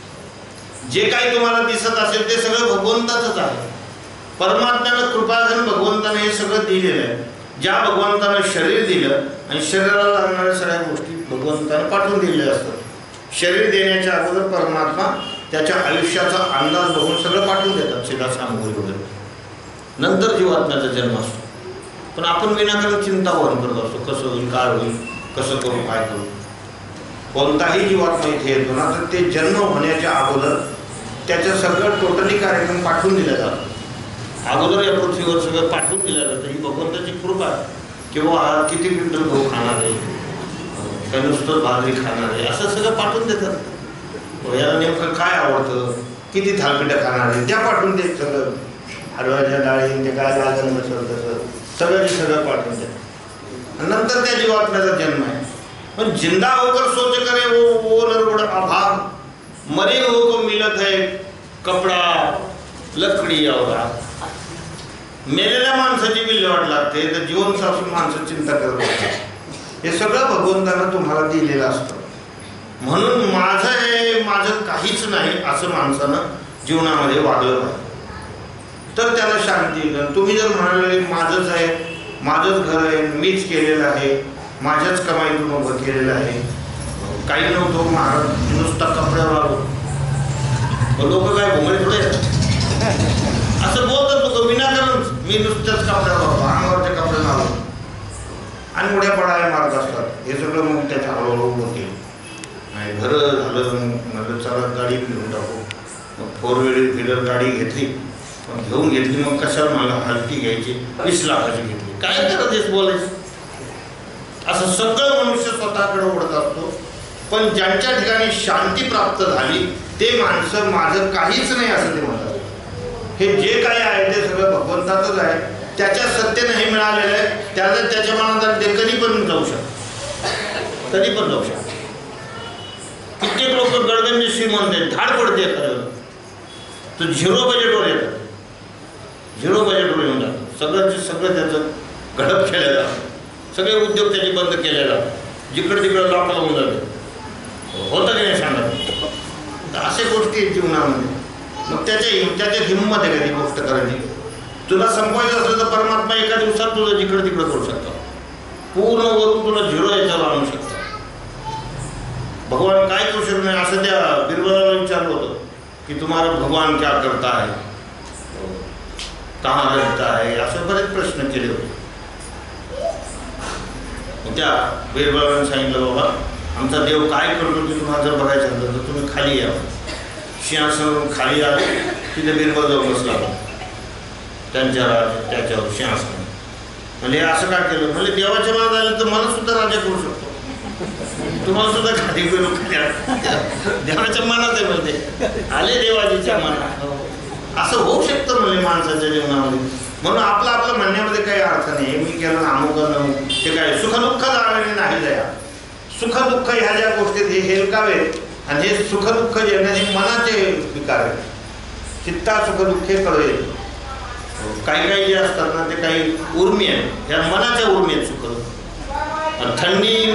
जे काही तुम्हाला दिसत असेल ते सगळं भगवंताचंच आहे. परमात्म्यानं कृपाधन भगवंतानं हे सगळं दिलेलं आहे. ज्या भगवंतानं शरीर दिलं आणि शरीराला लागणाऱ्या सगळ्या गोष्टी भगवंतानं पाठवून दिलेल्या असतात. शरीर देण्याच्या अगोदर परमात्मा त्याच्या आयुष्याचा अंदाज बघून सगळं पाठवून देतात, सीधा सामग्री वगैरे. नंतर जीवात्म्याचा जन्म असतो. पण आपण विनाकारण चिंता वहन करत असतो, कसं होईल, काय होईल, कसं करू, काय करू. कोणताही जीवात्मा इथे येतो ना, तर ते जन्म होण्याच्या अगोदर त्याचं सगळं टोटली कार्यक्रम पाठवून दिला जातो. अगोदर या पृथ्वीवर सगळं पाठवून दिलं जातं. ही भगवंताची कृपा किंवा किती क्विंटल गहू खाणार आहे, काही नुसतं भाकरी खाणार आहे, असं सगळं पाठवून देतात. याला नेमकं काय आवडतं, किती थालपिठं खाणार आहे, त्या पाठवून देत. सगळं हरभऱ्याच्या डाळी ते काय लागलं नसेल तसं सगळं सगळं पाठवून देतात. नंतर त्या जीवात्म्याचा जन्म आहे. पण जिंदा होकर सोच करे वो वो नरबड़ अभाग, मरे हो को मिलत है कपडा लकडी और आग. मेलेल्या माणसाची विल्हेवाट लागते, तर जीवन असून माणसं चिंता करत असतात. हे सगळं भगवंतानं तुम्हाला दिलेलं असतं. म्हणून माझं हे माझं काहीच नाही असं माणसानं जीवनामध्ये वागलं पाहिजे, तर त्याला शांती येईल. तुम्ही जर म्हणाले माझंच आहे, माझंच घर आहे, मीच केलेलं आहे, माझ्याच कमाईतून उभं केलेलं आहे, काही नव्हतो महाराज नुसता कपड्यावर आलो, लोक काय भोंगळे थोडे असं बोलतात लोक विनाकारण. मी नुसत्याच कपड्यावर होतो, अंगावरच्या कपड्यानं आलो आणि उड्या पडायला मारत असतात. हे सगळं मग त्याच्या हळूहळू होते. नाही बरं झालं, म्हटलं चला गाडी घेऊन टाकू. मग फोर व्हीलर व्हीलर गाडी घेतली, मग घेऊन घेतली. मग कशाला मला हलकी घ्यायची, वीस लाखाची घेतली. काय करायचं बोलायचं. असं सगळं मनुष्य स्वतःकडे ओढत असतो. पण ज्यांच्या ठिकाणी शांती प्राप्त झाली ते माणसं माझं काहीच नाही असं ते म्हणतात. हे जे काही आहे ते सगळं भगवंताचंच आहे, त्याच्या सत्तेनं हे मिळालेलं आहे. त्याला त्याच्या मनात ते कधी पण जाऊ शकतात, कधी पण जाऊ शकतात. कित्येक लोक गडगंज श्रीमंत आहेत, धाड पडते खरं तर झिरो बजेटवर येतात, झिरो बजेटवर येऊन जातात. सगळं सगळं त्याचं घडप केलं जातं, सगळे उद्योग त्याचे बंद केले जातात, जिकडे तिकडे लॉक लावून जाते. होतं की नाही सांगा. तर अशा गोष्टी आहेत जीवनामध्ये. मग त्याच्या त्याच्यात हिंमत आहे का ती गोष्ट करायची. तुला संपवायचं असलं तर परमात्मा एका दिवसात तुला जिकडे तिकडे करू शकतो, पूर्ण वरून तुला झिरो याच्यावर आणू शकतो. भगवान काय करू शकत नाही असं त्या बिरबलाला विचारलं होतं की तुम्हाला भगवान क्या करता है, कहाँ रहता है, असे बरेच प्रश्न केले होते. त्या बिरबलाने सांगितलं बाबा आमचा देव काय करतो ते तुम्हाला जर बघायचं असेल तर तुम्ही खाली या. सिंहासनावरून खाली आले तिथे बिरबल जाऊन बसला त्यांच्या राज त्याच्यावर सिंहासन. म्हणजे असं काय केलं म्हणजे देवाच्या मनात आलं तर मला सुद्धा राजा करू शकतो, तुम्हाला सुद्धा खाली करू. देवाच्या मनात आहे म्हणजे आले देवाजीच्या मनात, असं होऊ शकतं म्हणजे माणसाच्या जीवनामध्ये. म्हणून आपलं आपलं म्हणण्यामध्ये काही अर्थ नाही. मी केलं अमुक नमुक ते काय सुखदुःख जाणणे नाही दया. सुखदुःख ह्या ज्या गोष्टीत हे हेलकावे आणि हे सुखदुःख जे हे मनाचे विकार आहेत. चित्ता सुखदुःखे कळवे. काही काही जे असतात ना ते काही उर्मी आहेत, ह्या मनाच्या उर्मी आहेत सुखदुःख. थंडी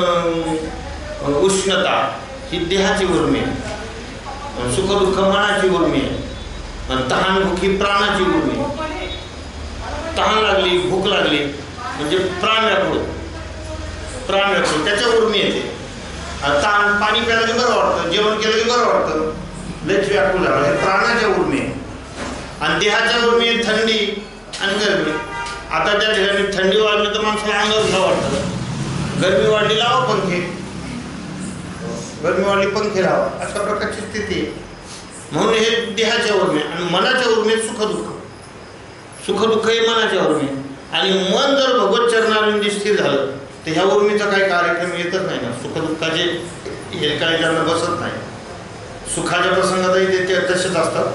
उष्णता ही देहाची उर्मी आहे, सुखदुःख मनाची उर्मी आहे. तहान भूक ही प्राणाची उर्मी. तहान लागली भूक लागली म्हणजे प्राण व्याकुळ, प्राण व्याकुळ त्याच्या उर्मी येते. तहान पाणी प्यायला की बरं वाटतं, जेवण केलं की बरं वाटतं, लयच व्याकुळ झालं, हे प्राणाच्या उर्मी आहे. आणि देहाच्या उर्मी आहे थंडी आणि गरमी. आता त्या ठिकाणी थंडी वाढली तर माणसाला अंगावर घ्या वाटतं, गरमी वाढली लावा पंखे, गरमी वाढली पंखे लावा, अशा प्रकारची स्थिती आहे. म्हणून हे देहाच्या उर्मी. आणि मनाच्या उर्मीत सुखदुःख. सुखदुःख हे मनाच्या उर्मी. आणि मन जर भगवत चरणाविंदी स्थिर झालं तर ह्या उर्मीचा काही कार्यक्रम येतच नाही ना. सुखदुःखाचे हे काही ज्यांना बसत नाही. सुखाच्या प्रसंगातही ते ते तसेच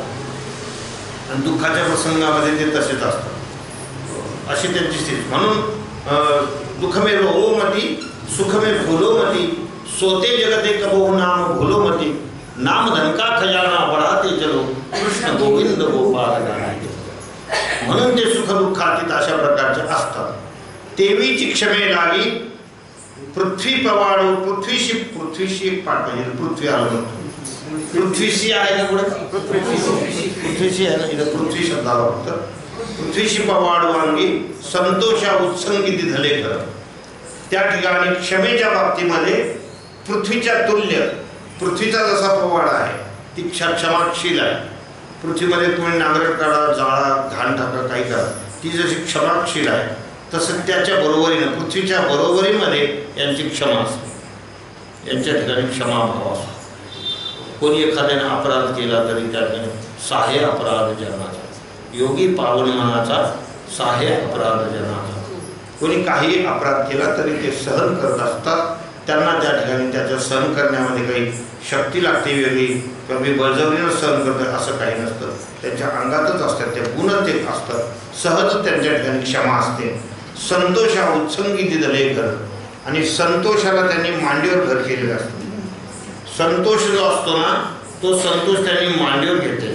असतात आणि दुःखाच्या प्रसंगामध्ये ते तसेच असतात, अशी त्यांची स्थिती. म्हणून दुःखमे रोमती सुखमे फुलोमती सोते जगते कबो नाम भूलोमती नाम धन का खजाना बढ़ाते चलो कृष्ण गोविंद गोपाल गाणे. म्हणून ते सुख दुःखातीत अशा प्रकारचे असतात. तेवीची क्षमे लागी पृथ्वी पवाडो पृथ्वीशी पृथ्वीशी एक पाठ पाहिजे. पृथ्वी आलं पृथ्वीशी आहे ना पुढे पृथ्वीशी आहे ना, इथं पृथ्वी शब्द आला फक्त. पृथ्वीशी पवाडो अंगी संतोषा उत्संगिती झाले खरं. त्या ठिकाणी क्षमेच्या बाबतीमध्ये पृथ्वीच्या तुल्य पृथ्वीचा जसा पवाडा आहे ती क्ष क्षमाशील आहे. पृथ्वीमध्ये तुम्ही नांगरट काढा, जाळा, घाण टाका, काही करा, ती जशी क्षमाशील आहे तसं त्याच्या बरोबरीनं पृथ्वीच्या बरोबरीमध्ये यांची क्षमा असते. यांच्या ठिकाणी क्षमाभाव असतो. कोणी एखाद्याने अपराध केला तरी त्या ठिकाणी सहाय्य अपराध जन्माचा, योगी पावन मनाचा सहाय्य अपराध जन्माचा. कोणी काही अपराध केला तरी ते सहन करत असतात. त्यांना त्या ठिकाणी त्याचं सहन करण्यामध्ये काही शक्ती लागते वेगळी किंवा मी बळजबरीनं सहन करतो असं काही नसतं. त्यांच्या अंगातच असतात, त्या गुणच एक असतात. सहजच त्यांच्या ठिकाणी क्षमा असते. संतोषा उत्संगी दिदले घर. आणि संतोषाला त्यांनी मांडीवर घर केलेलं असतं. संतोष जो असतो ना तो संतोष त्यांनी मांडीवर घेतलेला,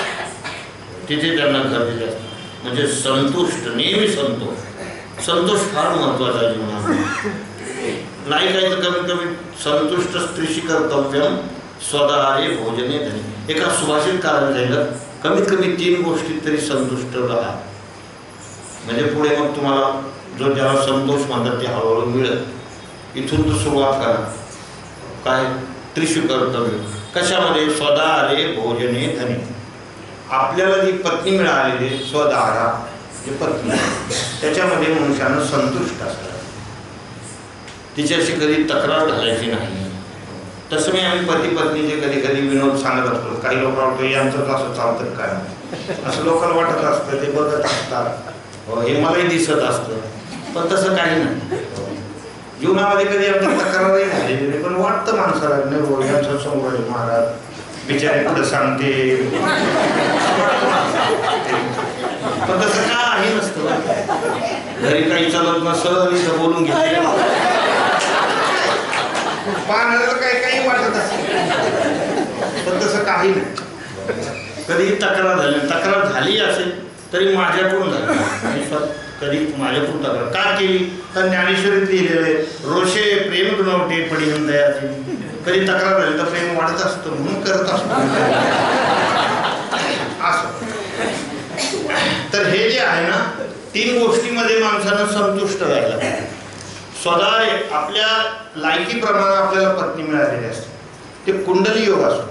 तिथे त्यांना घर दिलं असतं. म्हणजे संतुष्ट, नेहमी संतोष. संतोष फार महत्त्वाचा जीवनामध्ये. नाही काही तर कमीत कमी संतुष्ट स्त्रीशी कर्तव्यम स्वदारे भोजने धनी. एका सुभाषितकाराने सांगितलं कमीत कमी तीन गोष्टीत तरी संतुष्ट राहा. म्हणजे पुढे मग तुम्हाला जो ज्याला संतोष म्हणतात ते हळूहळू मिळत. इथून तर सुरुवात करा. काय त्रिशु कर्तव्य कशामध्ये? स्वदारे भोजने धनी. आपल्याला जी पत्नी मिळालेली स्वदारा जी पत्नी त्याच्यामध्ये मनुष्यानं संतुष्ट असतात. तिच्याशी कधी तक्रार घालायची नाही. तसं मी आम्ही पती पत्नीचे कधी कधी विनोद सांगत असतो. काही लोक वाटतो यांचं असं चालतं काय असं लोकांना वाटत असतं, ते बघत असतात, हे मलाही दिसत असतं. पण तसं काही नाही. जीवनामध्ये कधी आमच्या तक्रारही झालेली नाही. पण वाटतं माणसाला नाही हो यांचं समोर महाराज बिचारे पुढे सांगते, पण तसं काही नसतं. घरी काही चालत नसलं इथं बोलून घेतले पाहणाऱ्याला काही काही वाटत असेल, पण तसं काही नाही. कधी तक्रार झाली तक्रार झाली असेल तरी माझ्याकडून झाली. कधी माझ्याकडून तक्रार का केली तर ज्ञानेश्वरीत लिहिलेलं आहे रोषे प्रेम गुणवटे पडी दयाची. कधी तक्रार झाली तर प्रेम वाढत असतं म्हणून करत असतो असं. तर हे जे आहे ना तीन गोष्टीमध्ये माणसानं संतुष्ट राहायला. स्वतः आपल्या लायकीप्रमाणे आपल्याला पत्नी मिळालेली असते. ते कुंडली योग असतो.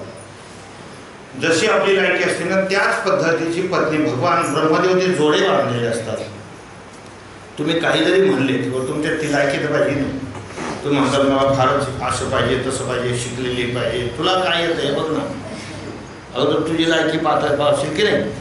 जशी आपली लायकी असते ना त्याच पद्धतीची पत्नी भगवान ब्रह्मदेव ते जोडे बांधलेले असतात. तुम्ही काही जरी म्हणले किंवा तुमच्या ती लायकी तर पाहिजे नाही. तुम्ही म्हणतात मला फारच असं पाहिजे तसं पाहिजे शिकलेली पाहिजे तुला काय येतं आहे बघ ना. अगोदर तुझी लायकी पाहता असेल की नाही.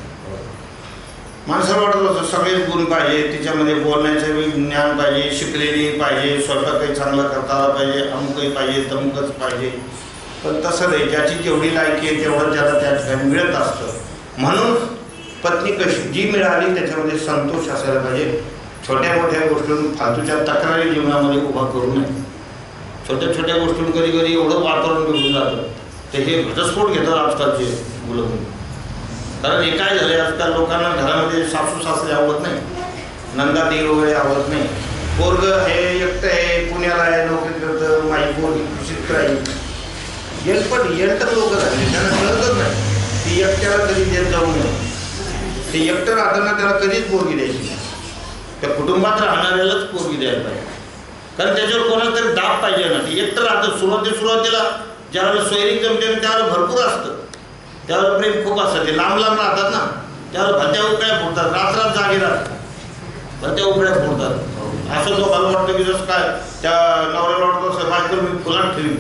माणसाला वाटत असं सगळेच गुण पाहिजे तिच्यामध्ये बोलण्याचं ज्ञान पाहिजे शिकलेली पाहिजे स्वतःही चांगलं करता आलं पाहिजे अमुकही पाहिजे तमुकच पाहिजे. पण तसं नाही. ज्याची जेवढी लायकी आहे तेवढं त्याला त्या ठिकाणी मिळत असतं. म्हणून पत्नी कशी जी मिळाली त्याच्यामध्ये संतोष असायला पाहिजे. छोट्या मोठ्या गोष्टींतून फालतूच्या तक्रारी जीवनामध्ये उभा करू नये. छोट्या छोट्या गोष्टींतून कधी कधी एवढं वातावरण बिघडून जातं ते हे घटस्फोट घेतात आजकालचे मुलं. कारण हे काय झालं आजकाल लोकांना घरामध्ये सासू सासरे आवडत नाही. नंदा दीर वगैरे आवडत नाही. पोरग हे एकटं आहे पुण्याला आहे नोकरी करतं माई पोरगी कृषीत राहील. येलपट येलटर लोक झाले त्यांना कळतच नाही. ती एकट्याला कधी देत जाऊ नये. ते एकटं राहताना त्याला कधीच पोरगी द्यायची. त्या कुटुंबात राहणाऱ्यालाच पोरगी द्यायला पाहिजे. कारण त्याच्यावर कोणाला तरी दाब पाहिजे ना. ते एकटं राहतं सुरुवाती सुरुवातीला ज्यावेळेला सोयरीक जमते त्यावेळेला भरपूर असतं. त्यावर प्रेम खूप असतं. ते लांब लांब राहतात ना त्यावर भत्या उकळ्या फोडतात. रात्रात जागे राहतात भत्या उकळ्या फोडतात. असं जो मला वाटतं की जसं काय त्या नवऱ्याला वाटतं असं बायको मी फुलात ठेवी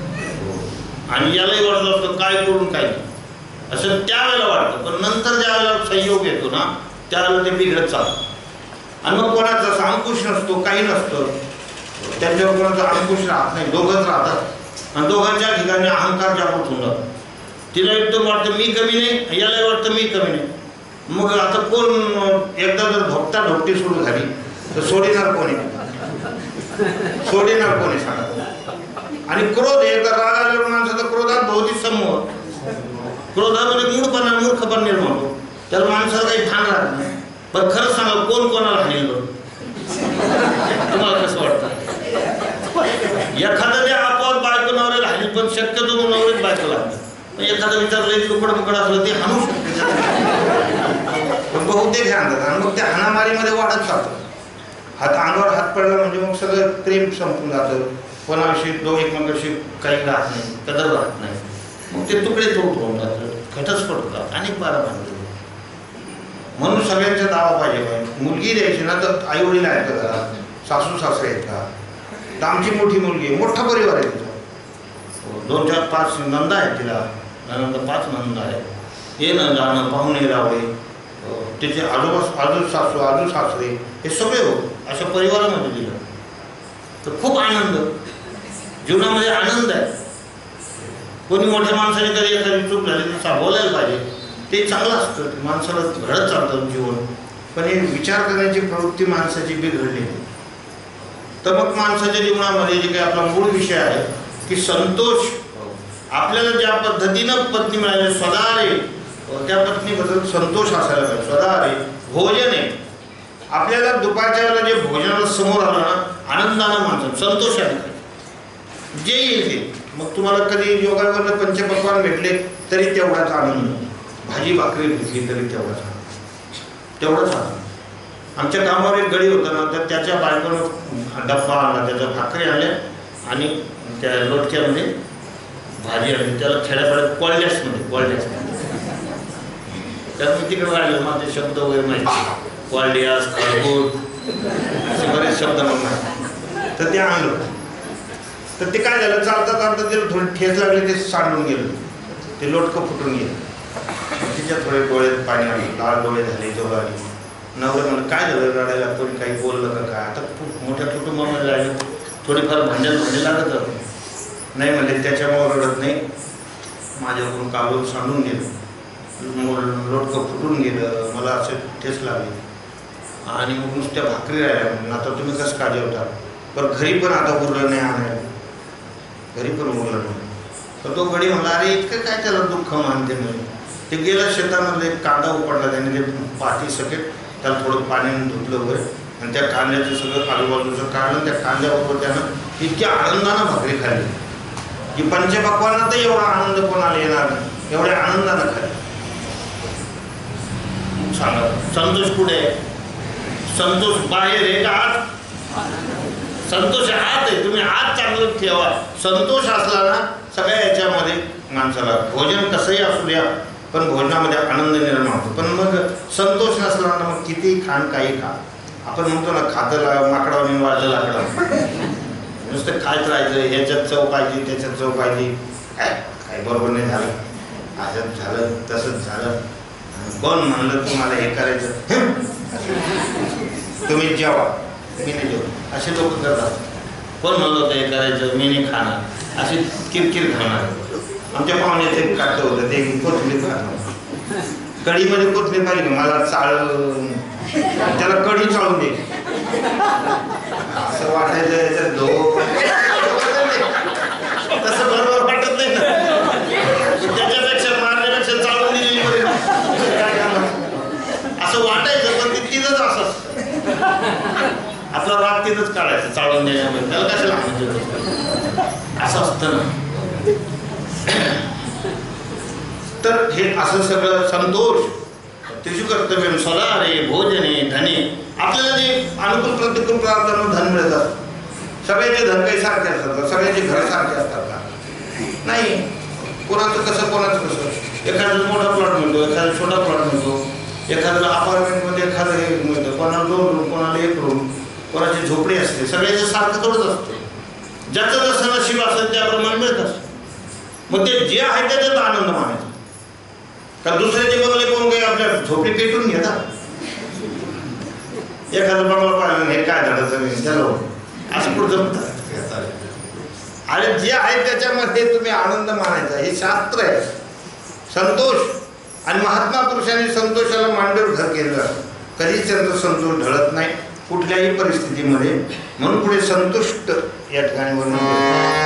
आणि यालाही वाटत असतं काय करून काय असं त्यावेळेला वाटतं. पण नंतर ज्या वेळेला संयोग येतो ना त्यावेळेला ते बिघडत चालतं. आणि मग कोणाचा जसा अंकुश नसतो काही नसतं त्यांच्यावर कोणाचा अंकुश राहत नाही. दोघंच राहतात आणि दोघांच्या ठिकाणी अहंकार जागृत होऊन जातो. तिला एकदम वाटतं मी कमी नाही यालाही वाटतं मी कमी नाही. मग आता कोण एकदा जर धोपटा धोपटी सुरू झाली तर सोडीणार कोणी सोडीणार कोणी सांगा. आणि क्रोध एकदा राग आल्यावर माणसाचा क्रोधात भोवती समूह क्रोधामध्ये मूळपणा मूर्खपणा निर्माण होतो. त्याला माणसाला काही ठाण राहत नाही. पण खरंच सांगा कोण कोणाला हाणेल तुम्हाला कसं वाटतं. एखादं ते आपोआप बायको नवऱ्याला हाणेल पण शक्यतो नवरेच बायकोला हाणेल. एखादं विचारलं तुकड मुकड असलं ते हाणू शकते पण बहुतेक हे आणतात. आणि मग त्या हाणामारीमध्ये वाढत जातं. हात अंगावर हात पडला म्हणजे मग सगळं प्रेम संपून जातं. कोणाविषयी दो एकमेकांशी काही राहत नाही कदर राहत नाही. मग ते तुकडे तोड होऊन जातं घटस्फोट होतात अनेक बारा बांधले. म्हणून सगळ्यांचा दावा पाहिजे पाहिजे. मुलगी द्यायची ना तर आई वडील आहेत का घरात सासू सासरे आहेत का. तर आमची मोठी मुलगी आहे मोठा परिवार आहे तिचा. दोन चार पाच नंदा आहेत तिला त्यानंतर पाच नंद आहेत. येणं जाणं पाहुणे रावळे तिचे आजोबा आजू सासू आजू सासरे हे सगळे हो अशा परिवारामध्ये दिलं तर खूप आनंद जीवनामध्ये आनंद आहे. कोणी मोठ्या माणसाने कधी एखादी चूक झाली तर बोलायला पाहिजे. ते चांगलं असतं माणसाला घडत चालतं जीवन. पण हे विचार करण्याची प्रवृत्ती माणसाची बिघडली. तर मग माणसाच्या जीवनामध्ये जे काही आपला मूळ विषय आहे की संतोष आपल्याला ज्या पद्धतीनं पत्नी मिळाली स्वदारे त्या पत्नीबद्दल संतोष असायला पाहिजे. स्वदारे भोजन आहे आपल्याला दुपारच्या वेळेला जे भोजनाला समोर आलं ना आनंदानं माणसं संतोषाने जे येईल ते. मग तुम्हाला कधी योगावरनं पंचपक्वान भेटले तरी तेवढाच आनंद. भाजी भाकरी भेटली तरी तेवढाच आनंद तेवढाच आनंद. आमच्या कामावर एक गडी होता ना तर त्याच्या बायकोनं डब्बा आणला त्याच्या भाकरी आणल्या आणि त्या लोटक्यामध्ये भाजी आणली. त्याला खेड्यापाड्यात कॉलडॅसमध्ये कॉलडॅसमध्ये त्यात मी तिकडे राहिलो माझे शब्द वगैरे माहिती कॉलडॅस खरबूट असे बरेच शब्द मग माहिती. तर ते आणलं तर ते काय झालं चालता चालता त्याला थोडी ठेच लागली ते सांडून गेलं. ते लोटकं फुटून गेलं. तिच्या थोडे डोळे पाणी आले लाल डोळे झाले जवळ आली. नवरे म्हणलं काय झालं रडायला कोणी काही बोललं का काय. आता खूप मोठ्या कुटुंबामध्ये राहिलं थोडीफार भांडण भांडे लागत नाही म्हणले त्याच्यामुळं रडत नाही माझ्याकडून काबून सांडून गेलं लोटकं फुटून गेलं मला असे ठेच लागले आणि मग नुसत्या भाकरी राहिल्या म्हणून आता तुम्ही कसं का जेवता. पण घरी पण आता उरलं नाही आणायला घरी पण उरलं नाही. तर तो गडी म्हणला अरे इतकं काय त्याला दुःख मानते म्हणजे. ते गेलं शेतामध्ये कांदा उपडला त्याने ते पाठी सकेट त्याला थोडं पाण्याने धुतलं वगैरे आणि त्या कांद्याचं सगळं आजूबाजूचं काढलं. त्या कांद्याबरोबर त्यानं इतक्या आनंदानं भाकरी खाल्ली की पंचपक्वांना तर एवढा आनंद कोणाला येणार नाही एवढ्या आनंदानं खाल्ली. सांगा संतोष कुठे आहे. संतोष बाहेर आहे का आत. संतोष आत आहे, तुम्ही आत चांगलं ठेवा. संतोष असला ना सगळ्या याच्यामध्ये माणसाला भोजन कसंही असू द्या पण भोजनामध्ये आनंद निर्माण होतो. पण मग संतोष नसला ना मग किती खाण काही खा. आपण म्हणतो ना खातं माकडावरून वाजलं लाकडं, नुसतं खायच राहायचं, ह्याच्यात चव पाहिजे त्याच्यात चव पाहिजे, काय काय बरोबर नाही झालं, असंच झालं तसंच झालं, कोण म्हणलं तुम्हाला हे करायचं, तुम्ही जेवा मी नाही जेव, असे लोक करतात. कोण म्हणलं होतं हे करायचं मी नाही खाणार, असे किरकिर खाणार. आमच्या पाहुण्यात एक काढतं होतं ते कोथमीर खाणार, कढीमध्ये कोथमीर पाहिजे का मला चाळ, त्याला कढी चाळून दे असं वाटायचं. याच्यात धो तसं बरोबर वाटत नाही ना, त्याच्यापेक्षा मारण्यापेक्षा चाळून दिलेली बरी असं वाटायचं. पण ते तिथंच असं आपला राग तिथंच काढायचं चाळून देण्यामध्ये, त्याला कशाला म्हणजे असं असतं ना. तर हे असं सगळं संतोष तिची कर्तव्य सदा रे भोजने धने. आपल्याला जे अनुकूल प्रतिकूल पदार्थांना धन मिळतात, सगळ्याचे धन काही सारखे असतात, सगळ्याचे घर सारखे असतात का? नाही. कोणाचं कसं कोणाचं कसं, एखाद्याला मोठा प्लॉट मिळतो, एखाद्याला छोटा प्लॉट मिळतो, एखाद्याला अपार्टमेंटमध्ये एखादं हे मिळतं, कोणाला दोन रूम कोणाला एक रूम, कोणाची झोपडी असते, सगळ्याचं सारखं थोडंच असतं. ज्याचं जसं नशीब असेल त्याप्रमाणे मिळत असतं. मग ते जे आहे त्याच्यात आनंद मानायचा. तर दुसऱ्याचे बंगले कोण काही आपल्या झोपडी पेटून घेतात. एखादं बंगला पाहिलं हे काय झालं चलो असं पुढे जमतात. आणि जे आहे त्याच्यामध्ये तुम्ही आनंद मानायचा, हे शास्त्र आहे. संतोष आणि महात्मा पुरुषांनी संतोषाला मांडीवर घर केलं, कधीच त्यांचा संतोष ढळत नाही कुठल्याही परिस्थितीमध्ये. म्हणून पुढे संतुष्ट या ठिकाणी वर्णन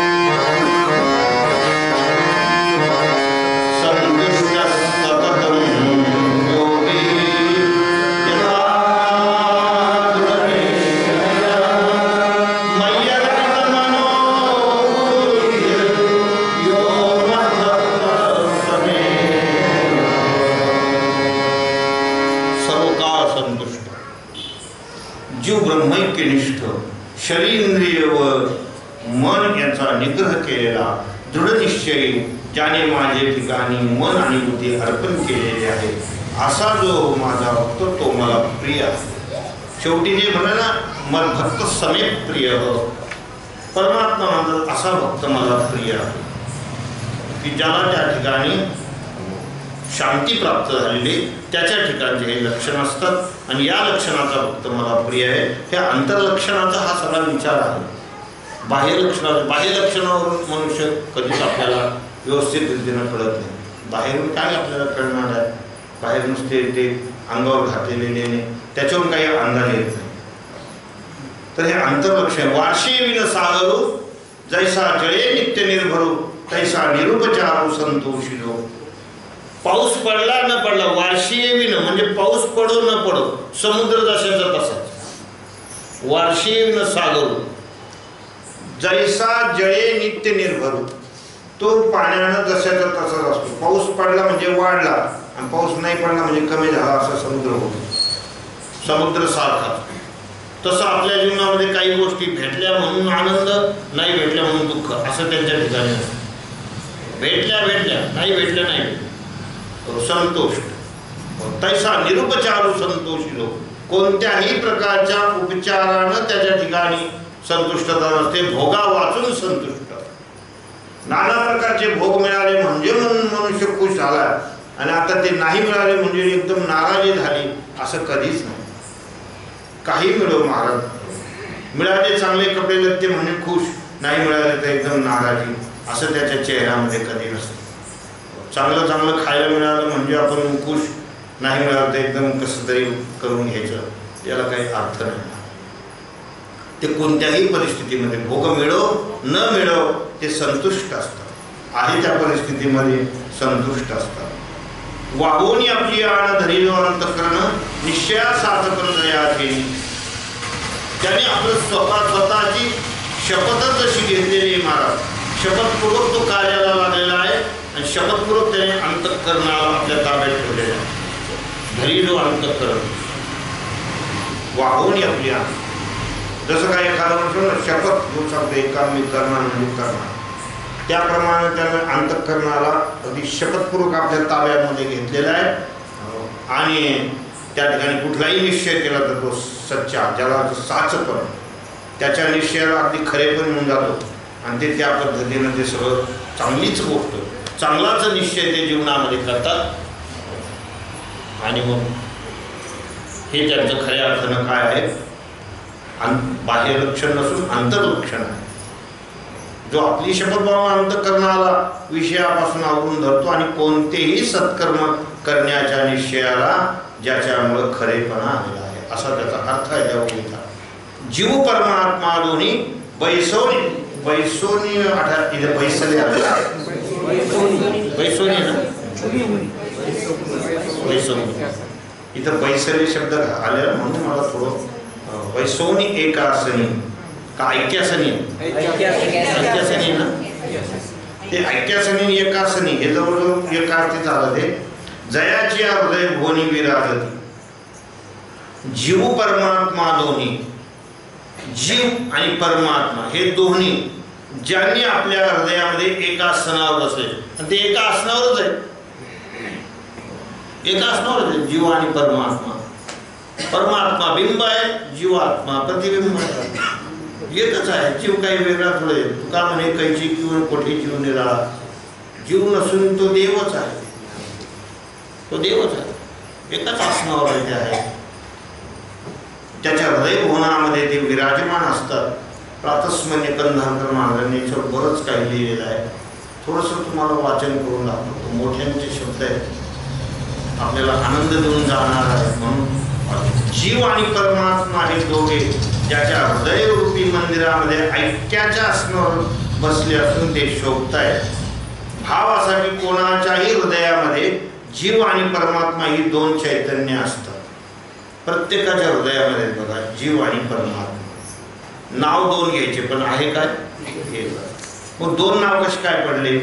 जीव ब्रह्मैक्यनिष्ठ, शरीर इंद्रिय व मन यांचा निग्रह केलेला, दृढनिश्चयी, ज्याने माझे ठिकाणी मन आणि बुद्धी अर्पण केलेले आहे, असा जो माझा भक्त तो मला प्रिय आहे. शेवटी जे म्हणा ना मन भक्त समेत प्रिय, परमात्मा म्हणतात असा भक्त मला प्रिय आहे की ज्याला त्या ठिकाणी शांती प्राप्त झालेली, त्याच्या ठिकाणचे हे लक्षण असतात आणि या लक्षणाचा भक्त मला प्रिय आहे. हे अंतर्लक्षणाचा हा सगळा विचार आहे. बाह्य लक्षणा बाह्य लक्षणावरून मनुष्य कधीच आपल्याला व्यवस्थित रीतीनं कळत नाही. बाहेरून काय आपल्याला कळणार आहे, बाहेर नुसते ते अंगावर घातलेले लेणे त्याच्यावरून काही अंदाज येत नाही. तर हे अंतर्लक्षण. वार्षे विन सागरू जैसा जळे नित्य निर्भरू तैसा निरुपचारू संतोषिलो. पाऊस पडला न पडला, वार्षीय विन म्हणजे पाऊस पडो न पडो, समुद्र जशाचा तसाच. वार्षीय विन सागरू जैसा जळे नित्य निर्भरू, तो पाण्यानं जशाचा तसाच असतो. पाऊस पडला म्हणजे वाढला आणि पाऊस नाही पडला म्हणजे कमी झाला, असा समुद्र होतो. समुद्र सारखा. तसं आपल्या जीवनामध्ये काही गोष्टी भेटल्या म्हणून आनंद, नाही भेटल्या म्हणून दुःख, असं त्यांच्या ठिकाणी असतं. भेटल्या भेटल्या, नाही भेटल्या नाही भेटल्या. संतोष तैसा निरुपचारू संतोषिलो. कोणत्याही प्रकारच्या उपचारानं त्याच्या ठिकाणी संतुष्टता नसते. भोगा वाचून संतुष्ट. नाना प्रकारचे भोग मिळाले म्हणजे मनुष्य खुश झाला आणि आता ते नाही मिळाले म्हणजे एकदम नाराजी झाली, असं कधीच नाही. काही मिळो महाराज, मिळाले चांगले कपडे लत्ते म्हणजे खुश, नाही मिळाले तर एकदम नाराजी, असं त्याच्या चेहऱ्यामध्ये कधी नसतं. चांगलं चांगलं खायला मिळालं म्हणजे आपण खुश, नाही मिळालं तर एकदम कसं तरी करून घ्यायचं, याला काही अर्थ नाही. ते कोणत्याही परिस्थितीमध्ये भोग मिळो न मिळो ते संतुष्ट असतात, आहे त्या परिस्थितीमध्ये संतुष्ट असतात. वाहून आपली आण धरिलो अंतःकरण निश्चया साधकन दया केली. त्याने आपलं स्वतः स्वतःची शपथच अशी घेतलेली आहे महाराज. शपथपूर्वक तो कार्याला लागलेला आहे आणि शपथपूर्वक त्याने अंतःकरणाला आपल्या ताब्यात ठेवलेलं आहे. धरिलो अंतःकरण वाहून आपली आण. जसं काही एखादा म्हणतो ना शपथ घेऊ शकतो एका मी करणार म्हणजे करणार, त्याप्रमाणे त्यानं अंतःकरणाला अगदी शपथपूर्वक आपल्या ताब्यामध्ये घेतलेला आहे आणि त्या ठिकाणी कुठलाही निश्चय केला तर तो सच्चा, ज्याला साचपण, त्याच्या निश्चयाला अगदी खरेपण येऊन जातो आणि ते त्या पद्धतीनं ते सगळं चांगलीच गोष्ट, चांगलाच निश्चय ते जीवनामध्ये करतात आणि मग हे त्यांचं खऱ्या अर्थानं काय आहे, बाह्य लक्षण नसून अंतर्लक्षण आहे. जो आपली शपथ बाबा अंतःकरणाला विषयापासून आवरून धरतो आणि कोणतेही सत्कर्म करण्याच्या निश्चयाला ज्याच्यामुळं खरेपणा आलेला आहे, असा त्याचा अर्थ आहे त्या ओळीचा. जीव परमात्मा दोन्ही बैसोनी बैसोनी आठा इथे बैसले बैसोनी ना बैसोनी इथं बैसले शब्द आले म्हणून मला थोडं बैसोनी एकासनी का ऐक्यासनी ऐक्यासनी ना ते ऐक्यासनी एकासनी हे जवळजवळ एकार्थी झालं. ते जयाची हृदय भोनी विराजती, जीव परमात्मा दोन्ही, जीव आणि परमात्मा हे दोन्ही ज्यांनी आपल्या हृदयामध्ये एका आसनावर बसले, आणि ते एका आसनावरच आहे, एका आसनावरच आहे जीव आणि परमात्मा. परमात्मा बिंब आहे, जीवात्मा प्रतिबिंब आहे, एकच आहे. जीव काही वेगळा थोडे, तुका म्हणे कैची किंवा कोठे जीव निराळा, जीव नसून तो देवच आहे, तो देवच आहे, एकाच आसनावर आहे. ते आहे त्याच्या हृदय भुवनामध्ये ते विराजमान असतात. प्रातस्मन्य कंधारकर महाराजांनी याच्यावर बरंच काही लिहिलेलं आहे. थोडंसं तुम्हाला वाचन करून दाखवतो. मोठ्यांचे शब्द आहेत, आपल्याला आनंद देऊन जाणार आहे. म्हणून जीव आणि परमात्मा हे दोघे ज्याच्या हृदयरूपी मंदिरामध्ये ऐक्याच्या आसनावर बसले असून ते शोभतायत. भाव असा की कोणाच्याही हृदयामध्ये जीव आणि परमात्मा ही दोन चैतन्य असतात. प्रत्येकाच्या हृदयामध्ये बघा जीव आणि परमात्मा, नाव दोन घ्यायचे पण आहे काय, मग दोन नाव कसे काय पडले,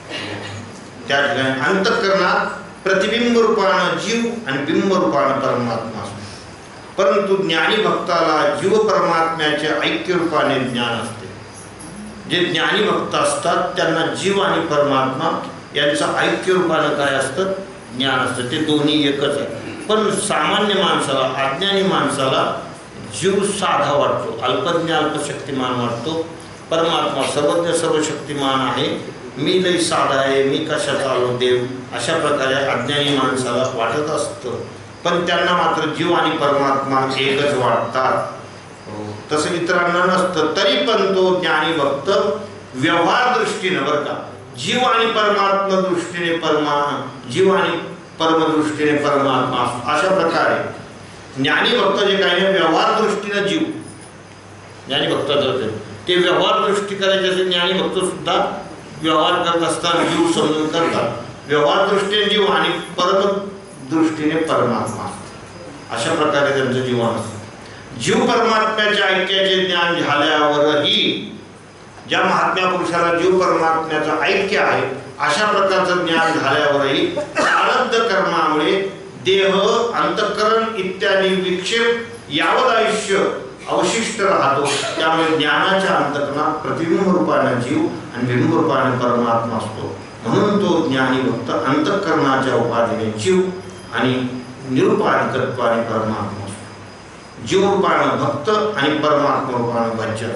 त्या ठिकाणी अंतःकरणात प्रतिबिंब रूपानं जीव आणि बिंब रूपानं परमात्मा असतो. परंतु ज्ञानी भक्ताला जीव परमात्म्याच्या ऐक्य रूपाने ज्ञान असते. जे ज्ञानी भक्त असतात त्यांना जीव आणि परमात्मा यांचं ऐक्य रूपानं काय असतं, ज्ञान असतं. ते दोन्ही एकच आहे. पण सामान्य माणसाला, अज्ञानी माणसाला जीव साधा वाटतो, अल्पज्ञ अल्पशक्तिमान वाटतो. परमात्मा सर्वज्ञ सर्वशक्तिमान आहे, मी लई साधा आहे, मी कशाचा आलो देव, अशा प्रकारे अज्ञानी माणसाला वाटत असतं. पण त्यांना मात्र जीव आणि परमात्मा एकच वाटतात. तसं इतरांना नसतं. तरी पण तो ज्ञानी भक्त व्यवहार दृष्टीनं बरं का, जीव आणि परमात्मा दृष्टीने परमा जीव आणि परमदृष्टीने परमात्मा, अशा प्रकारे ज्ञानी भक्त जे काही नाही व्यवहार दृष्टीनं जीव, ज्ञानी भक्त ते व्यवहार दृष्टी करायचे असे ज्ञानी भक्त सुद्धा व्यवहार करत असताना जीव समजून करतात. व्यवहार दृष्टीने जीव आणि परम दृष्टीने परमात्मा, अशा प्रकारे त्यांचं जीवन असतं. जीव परमात्म्याच्या ऐक्याचे ज्ञान झाल्यावरही ज्या महात्म्या पुरुषाला जीव परमात्म्याचं ऐक्य आहे अशा प्रकारचं ज्ञान झाल्यावरही प्रारब्ध कर्मामुळे देह, अंतःकरण इत्यादी विक्षेप यावत आयुष्य अवशिष्ट राहतो. त्यामुळे ज्ञानाच्या अंतःकरणात प्रतिबिंब रूपाने जीव आणि बिंब रूपाने परमात्मा असतो. म्हणून तो ज्ञानी भक्त अंतःकरणाच्या उपाधीने जीव आणि निरुपाधिकत्वाने परमात्मा असतो. जीव रूपानं भक्त आणि परमात्मा रूपानं भज्य.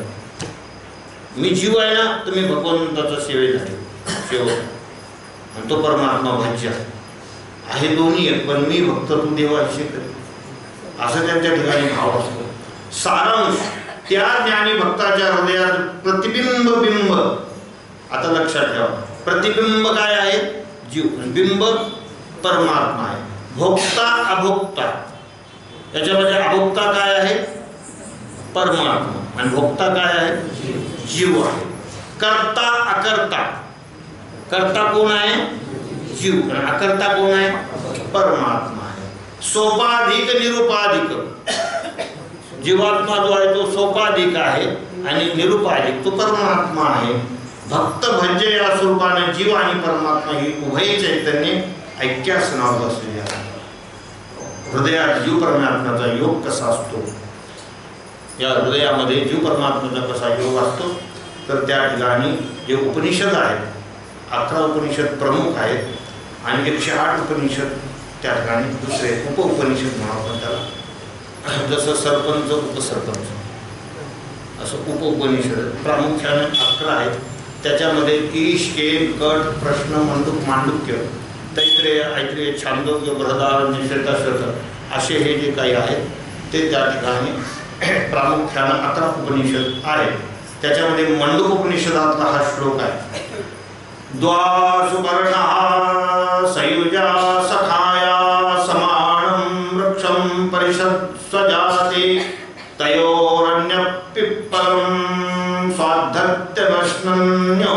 मी जीव आहे ना तर मी भगवंताचा सेवे झाले सेवक, आणि तो परमात्मा भज्य आहे. दोन्ही आहेत, पण मी भक्त तू देवाशी कर, असं त्यांच्या ठिकाणी भाव असतो. सारांश त्या ज्ञानी भक्ताच्या हृदयात प्रतिबिंब बिंब, आता लक्षात ठेवा, प्रतिबिंब काय आहे, जीव, बिंब परमात्मा आहे. भोक्ता अभोक्ता, त्याच्यामध्ये अभोक्ता काय आहे, परमात्मा, आणि भोक्ता काय आहे, जीव आहे. कर्ता अकर्ता, कर्ता कोण आहे, जीव, आणि अकर्ता कोण आहे, परमात्मा आहे. सोपाधिक निरुपाधिक, जीवात्मा जो आहे तो सोपाधिक आहे आणि निरुपाधिक तो परमात्मा आहे. भक्त भज्य या स्वरूपाने जीव आणि परमात्मा ही उभय चैतन्य ऐक्यासनावर बसलेले आहे. हृदयात जीव परमात्म्याचा योग कसा असतो या हृदयामध्ये जीव परमात्म्याचा कसा योग असतो, तर त्या ठिकाणी जे उपनिषद आहेत, अकरा उपनिषद प्रमुख आहेत आणि एकशे आठ उपनिषद त्या ठिकाणी दुसरे उपउपनिषद म्हणून आपण त्याला, जसं सरपंच उपसरपंच असं उपउपनिषद प्रामुख्याने अकरा आहेत. त्याच्यामध्ये ईश, केन, कट, प्रश्न, मंडूक, मांडुक्य, तैत्रेय, ऐत्रेय, छांदोग्य, बृहदारण्य, श्वेताश्वतर असे हे जे काही आहेत ते त्या ठिकाणी प्रामुख्यानं अकरा उपनिषद आहेत. त्याच्यामध्ये मंडूक उपनिषदातला हा श्लोक आहे. द्वा सुपर्णा सयुजा सखाया समानं वृक्षं परिषद स्वजाते तयोरन्य पिप्पलं स्वाधत्य नश्नन्यो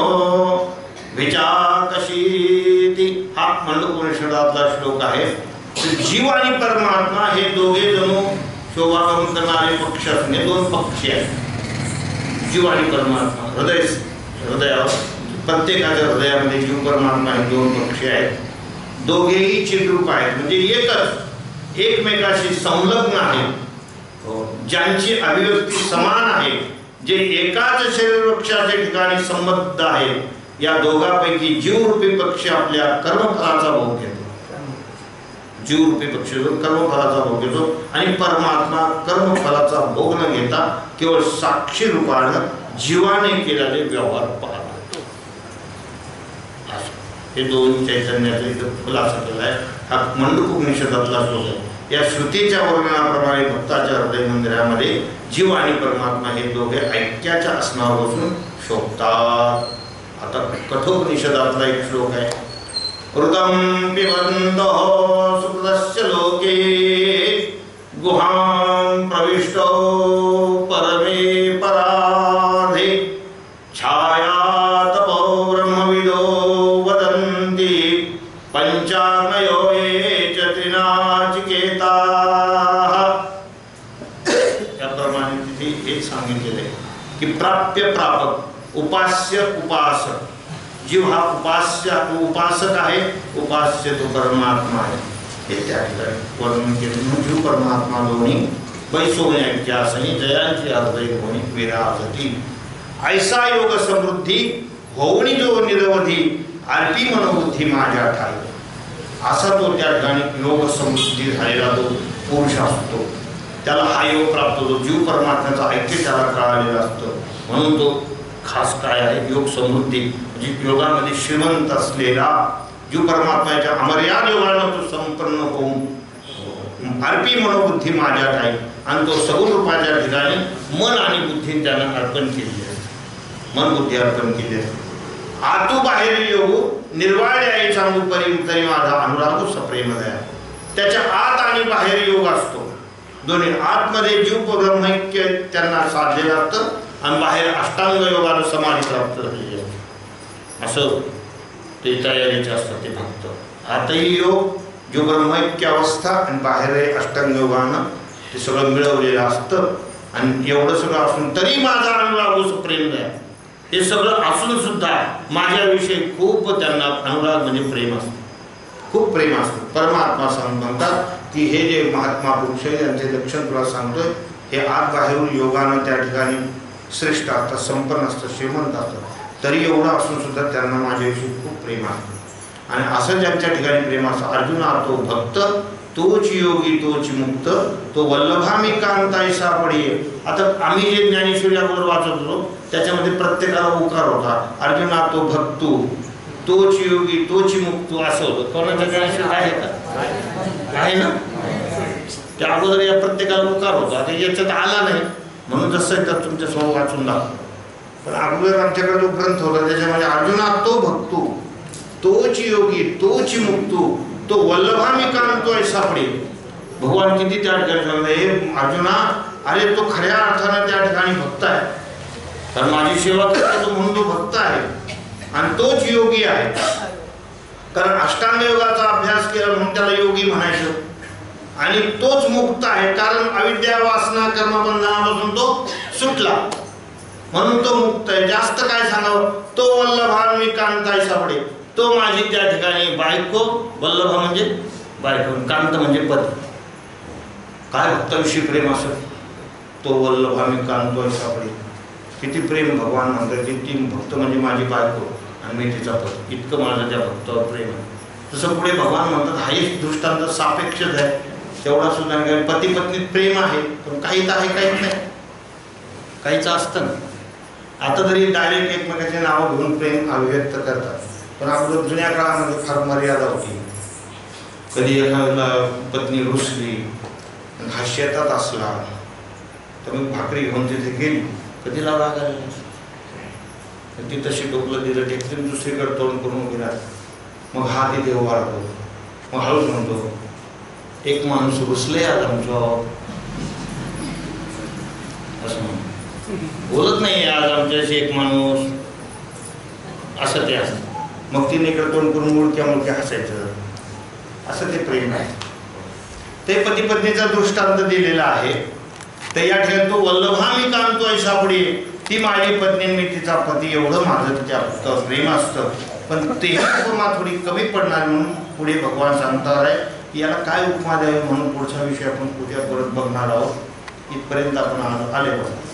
विचाकशीति. हा मंडूक उपनिषदातला श्लोक आहे. जीव आणि परमात्मा हे दोघे जणू शोभागमन करणारे पक्ष असणे, दोन पक्षी आहेत. जीव आणि परमात्मा, हृदय हृदयावर प्रत्येकाच्या हृदयामध्ये जीव परमात्मा हे दोन पक्षी आहेत. दोघेही चिद्रूप आहेत, म्हणजे एकच, एकमेकाशी संलग्न आहेत, ज्यांची अभिव्यक्ती समान आहे, जे एकाच शरीरवृक्षाच्या ठिकाणी संबद्ध आहेत. या दोघांपैकी जीवरूपी पक्ष आपल्या कर्मफलाचा भोग घेतो. जीवरूपी पक्ष कर्मफलाचा भोग घेतो आणि परमात्मा कर्मफलाचा भोग न घेता केवळ साक्षी रूपानं जीवाने केलेले व्यवहार पाहतो. हे दोन चैतन्याचा इथं खुलासा केला आहे. हा मंडूक उपनिषदातला श्लोक आहे. या श्रुतीच्या वर्णनाप्रमाणे भक्ताच्या हृदय मंदिरामध्ये जीव आणि परमात्मा हे दोघे ऐक्याच्या आसनावर बसून शोभतात. आता कठोपनिषदातला एक श्लोक आहे. ऋतं पिबन्तो सुकृतस्य लोके गुहां प्रविष्टो परमे पराधे छाया तपो ब्रह्मविदो वदन्ति पंचामयो ये च त्रिनाचिकेताः. याप्रमाणे तिथे हे सांगितलेले की प्राप्य प्रापक, उपास्य उपासक. जीव हा उपास्य उपासक आहे, उपास्य तो परमात्मा आहे. हे त्या ठिकाणी वर्णन केले. जीव परमात्मा दोन्ही बैसोण्याच्या सही जयांची हृदय होणी विराजती. ऐसा योग समृद्धी होवणी जो निरवधी आरती मनोबुद्धी माझ्या ठाई. असा तो त्या ठिकाणी योग समृद्धी झालेला तो पुरुष असतो. त्याला हा योग प्राप्त होतो. जीव परमात्म्याचा ऐक्य त्याला कळालेलं असतं. म्हणून तो खास काय आहे, योग समृद्धी म्हणजे योगामध्ये श्रीमंत असलेला जीव परमात्म्याच्या अमर्याद योगानं तो संपन्न होऊन अर्पी मनोबुद्धी माझ्या ठाई. आणि तो सगुण रूपाच्या ठिकाणी मन आणि बुद्धी त्यानं अर्पण केली आहे. मन बुद्धी अर्पण केली आहे. आतू बाहेर योग निर्वाळ आहे सांगू परी तरी माझा अनुराग सप्रेम दया. त्याच्या आत आणि बाहेर योग असतो. दोन्ही आतमध्ये जीव ब्रह्मैक्य त्यांना साधलेलं असतं आणि बाहेर अष्टांग योगानं समाधी प्राप्त झालेली असते. असं ते तयारीचे असतात ते भक्त. आतही योग जो ब्रह्मैक्य अवस्था आणि बाहेर अष्टांग योगानं ते सगळं मिळवलेलं असतं. आणि एवढं सगळं असून तरी माझा अनुराग सप्रेम दया. हे सगळं असून सुद्धा माझ्याविषयी खूप त्यांना अनुराग म्हणजे प्रेम असतं, खूप प्रेम असतं. परमात्मा सांग म्हणतात की हे जे महात्मा पुरुष आहे त्यांचे लक्षण तुला सांगतोय. हे आत बाहेरून योगानं त्या ठिकाणी श्रेष्ठ असतात, संपन्न असतात, श्रीमंत असतात. तरी एवढं असून सुद्धा त्यांना माझ्याविषयी खूप प्रेम असतं. आणि असं ज्यांच्या ठिकाणी प्रेम असतं, अर्जुना तो भक्त तोच योगी तोच मुक्त तो वल्लभामी कांताई सापडी. आता आम्ही जे ज्ञानेश्वरी अगोदर वाचत होतो त्याच्यामध्ये प्रत्येकाला उकार होता. अर्जुना तो भक्तू तोच योगी तोच मुक्तू असं होतं. कोणाच्या ज्ञानेश्वरी आहे का? आहे ना. त्या अगोदर या प्रत्येकाला उकार होता. आता याच्यात आला नाही म्हणून जसं तर तुमच्या समोर वाचून दाखवतो. पण अगोदर आमच्याकडे जो ग्रंथ होता त्याच्यामध्ये अर्जुना तो भक्तू तोच योगी तोच मुक्तू तो वल्लभामी कांतोय सापडी. भगवान किती त्या ठिकाणी सांगते, हे अर्जुना अरे तो खऱ्या अर्थानं त्या ठिकाणी भक्त आहे. कारण माझी सेवा करतो म्हणून तो भक्त आहे आणि तोच योगी आहे. कारण अष्टांग योगाचा अभ्यास केला म्हणून त्याला योगी म्हणायचं. आणि तोच मुक्त आहे कारण अविद्या वासना कर्मबंधनापासून तो सुटला म्हणून तो मुक्त आहे. जास्त काय सांगावं, तो वल्लभामी कांताई सापडे. तो माझी त्या ठिकाणी बायको, वल्लभ म्हणजे बायको, कांत म्हणजे पती. काय भक्ताविषयी प्रेम असं तो वल्लभा मी कांतोय सापडी. किती प्रेम भगवान म्हणतात की ती भक्त म्हणजे माझी बायको आणि मी तिचा पती, इतकं माझं त्या भक्तावर प्रेम आहे. तसं पुढे भगवान म्हणतात हाही दृष्टांत सापेक्षच आहे, तेवढा सुद्धा नाही. पती पत्नीत प्रेम आहे पण काही तर आहे, काहीच नाही, काहीच असतं ना. आता तरी डायरेक्ट एकमेकाचे नावं घेऊन प्रेम अभिव्यक्त करतात, पण आपलं जुन्या काळामध्ये फार मर्यादा होती. कधी एखाद्याला पत्नी रुसली, हास्यातात असला तर मी भाकरी घेऊन तिथे गेली, कधी लावा ती तशी डोकलं दिलं टेकून दुसरीकडे तोंड करून उभी राहते. मग हा तिथे उभा राहतो, मग हळूच म्हणतो एक माणूस रुसले आज आमचं, असं म्हणतो. बोलत नाही आज आमच्याशी एक माणूस, असं ते असतं. मग तिने इकडे तोंड करून मुळक्या मुळक्या हसायचं, असं ते प्रेम आहे. ते पती पत्नीचा दृष्टांत दिलेला आहे. तर या ठिकाणी तो वल्लभा मी कांतोय सापडी, ती माझी पत्नी मी तिचा पती, एवढं माझं तिच्या प्रेम असतं. पण ते उपमा थोडी कमी पडणार म्हणून पुढे भगवान सांगणार आहे की याला काय उपमा द्यावी, म्हणून पुढचा विषय आपण उद्या परत बघणार आहोत. इथपर्यंत आपण आलो आले आहोत.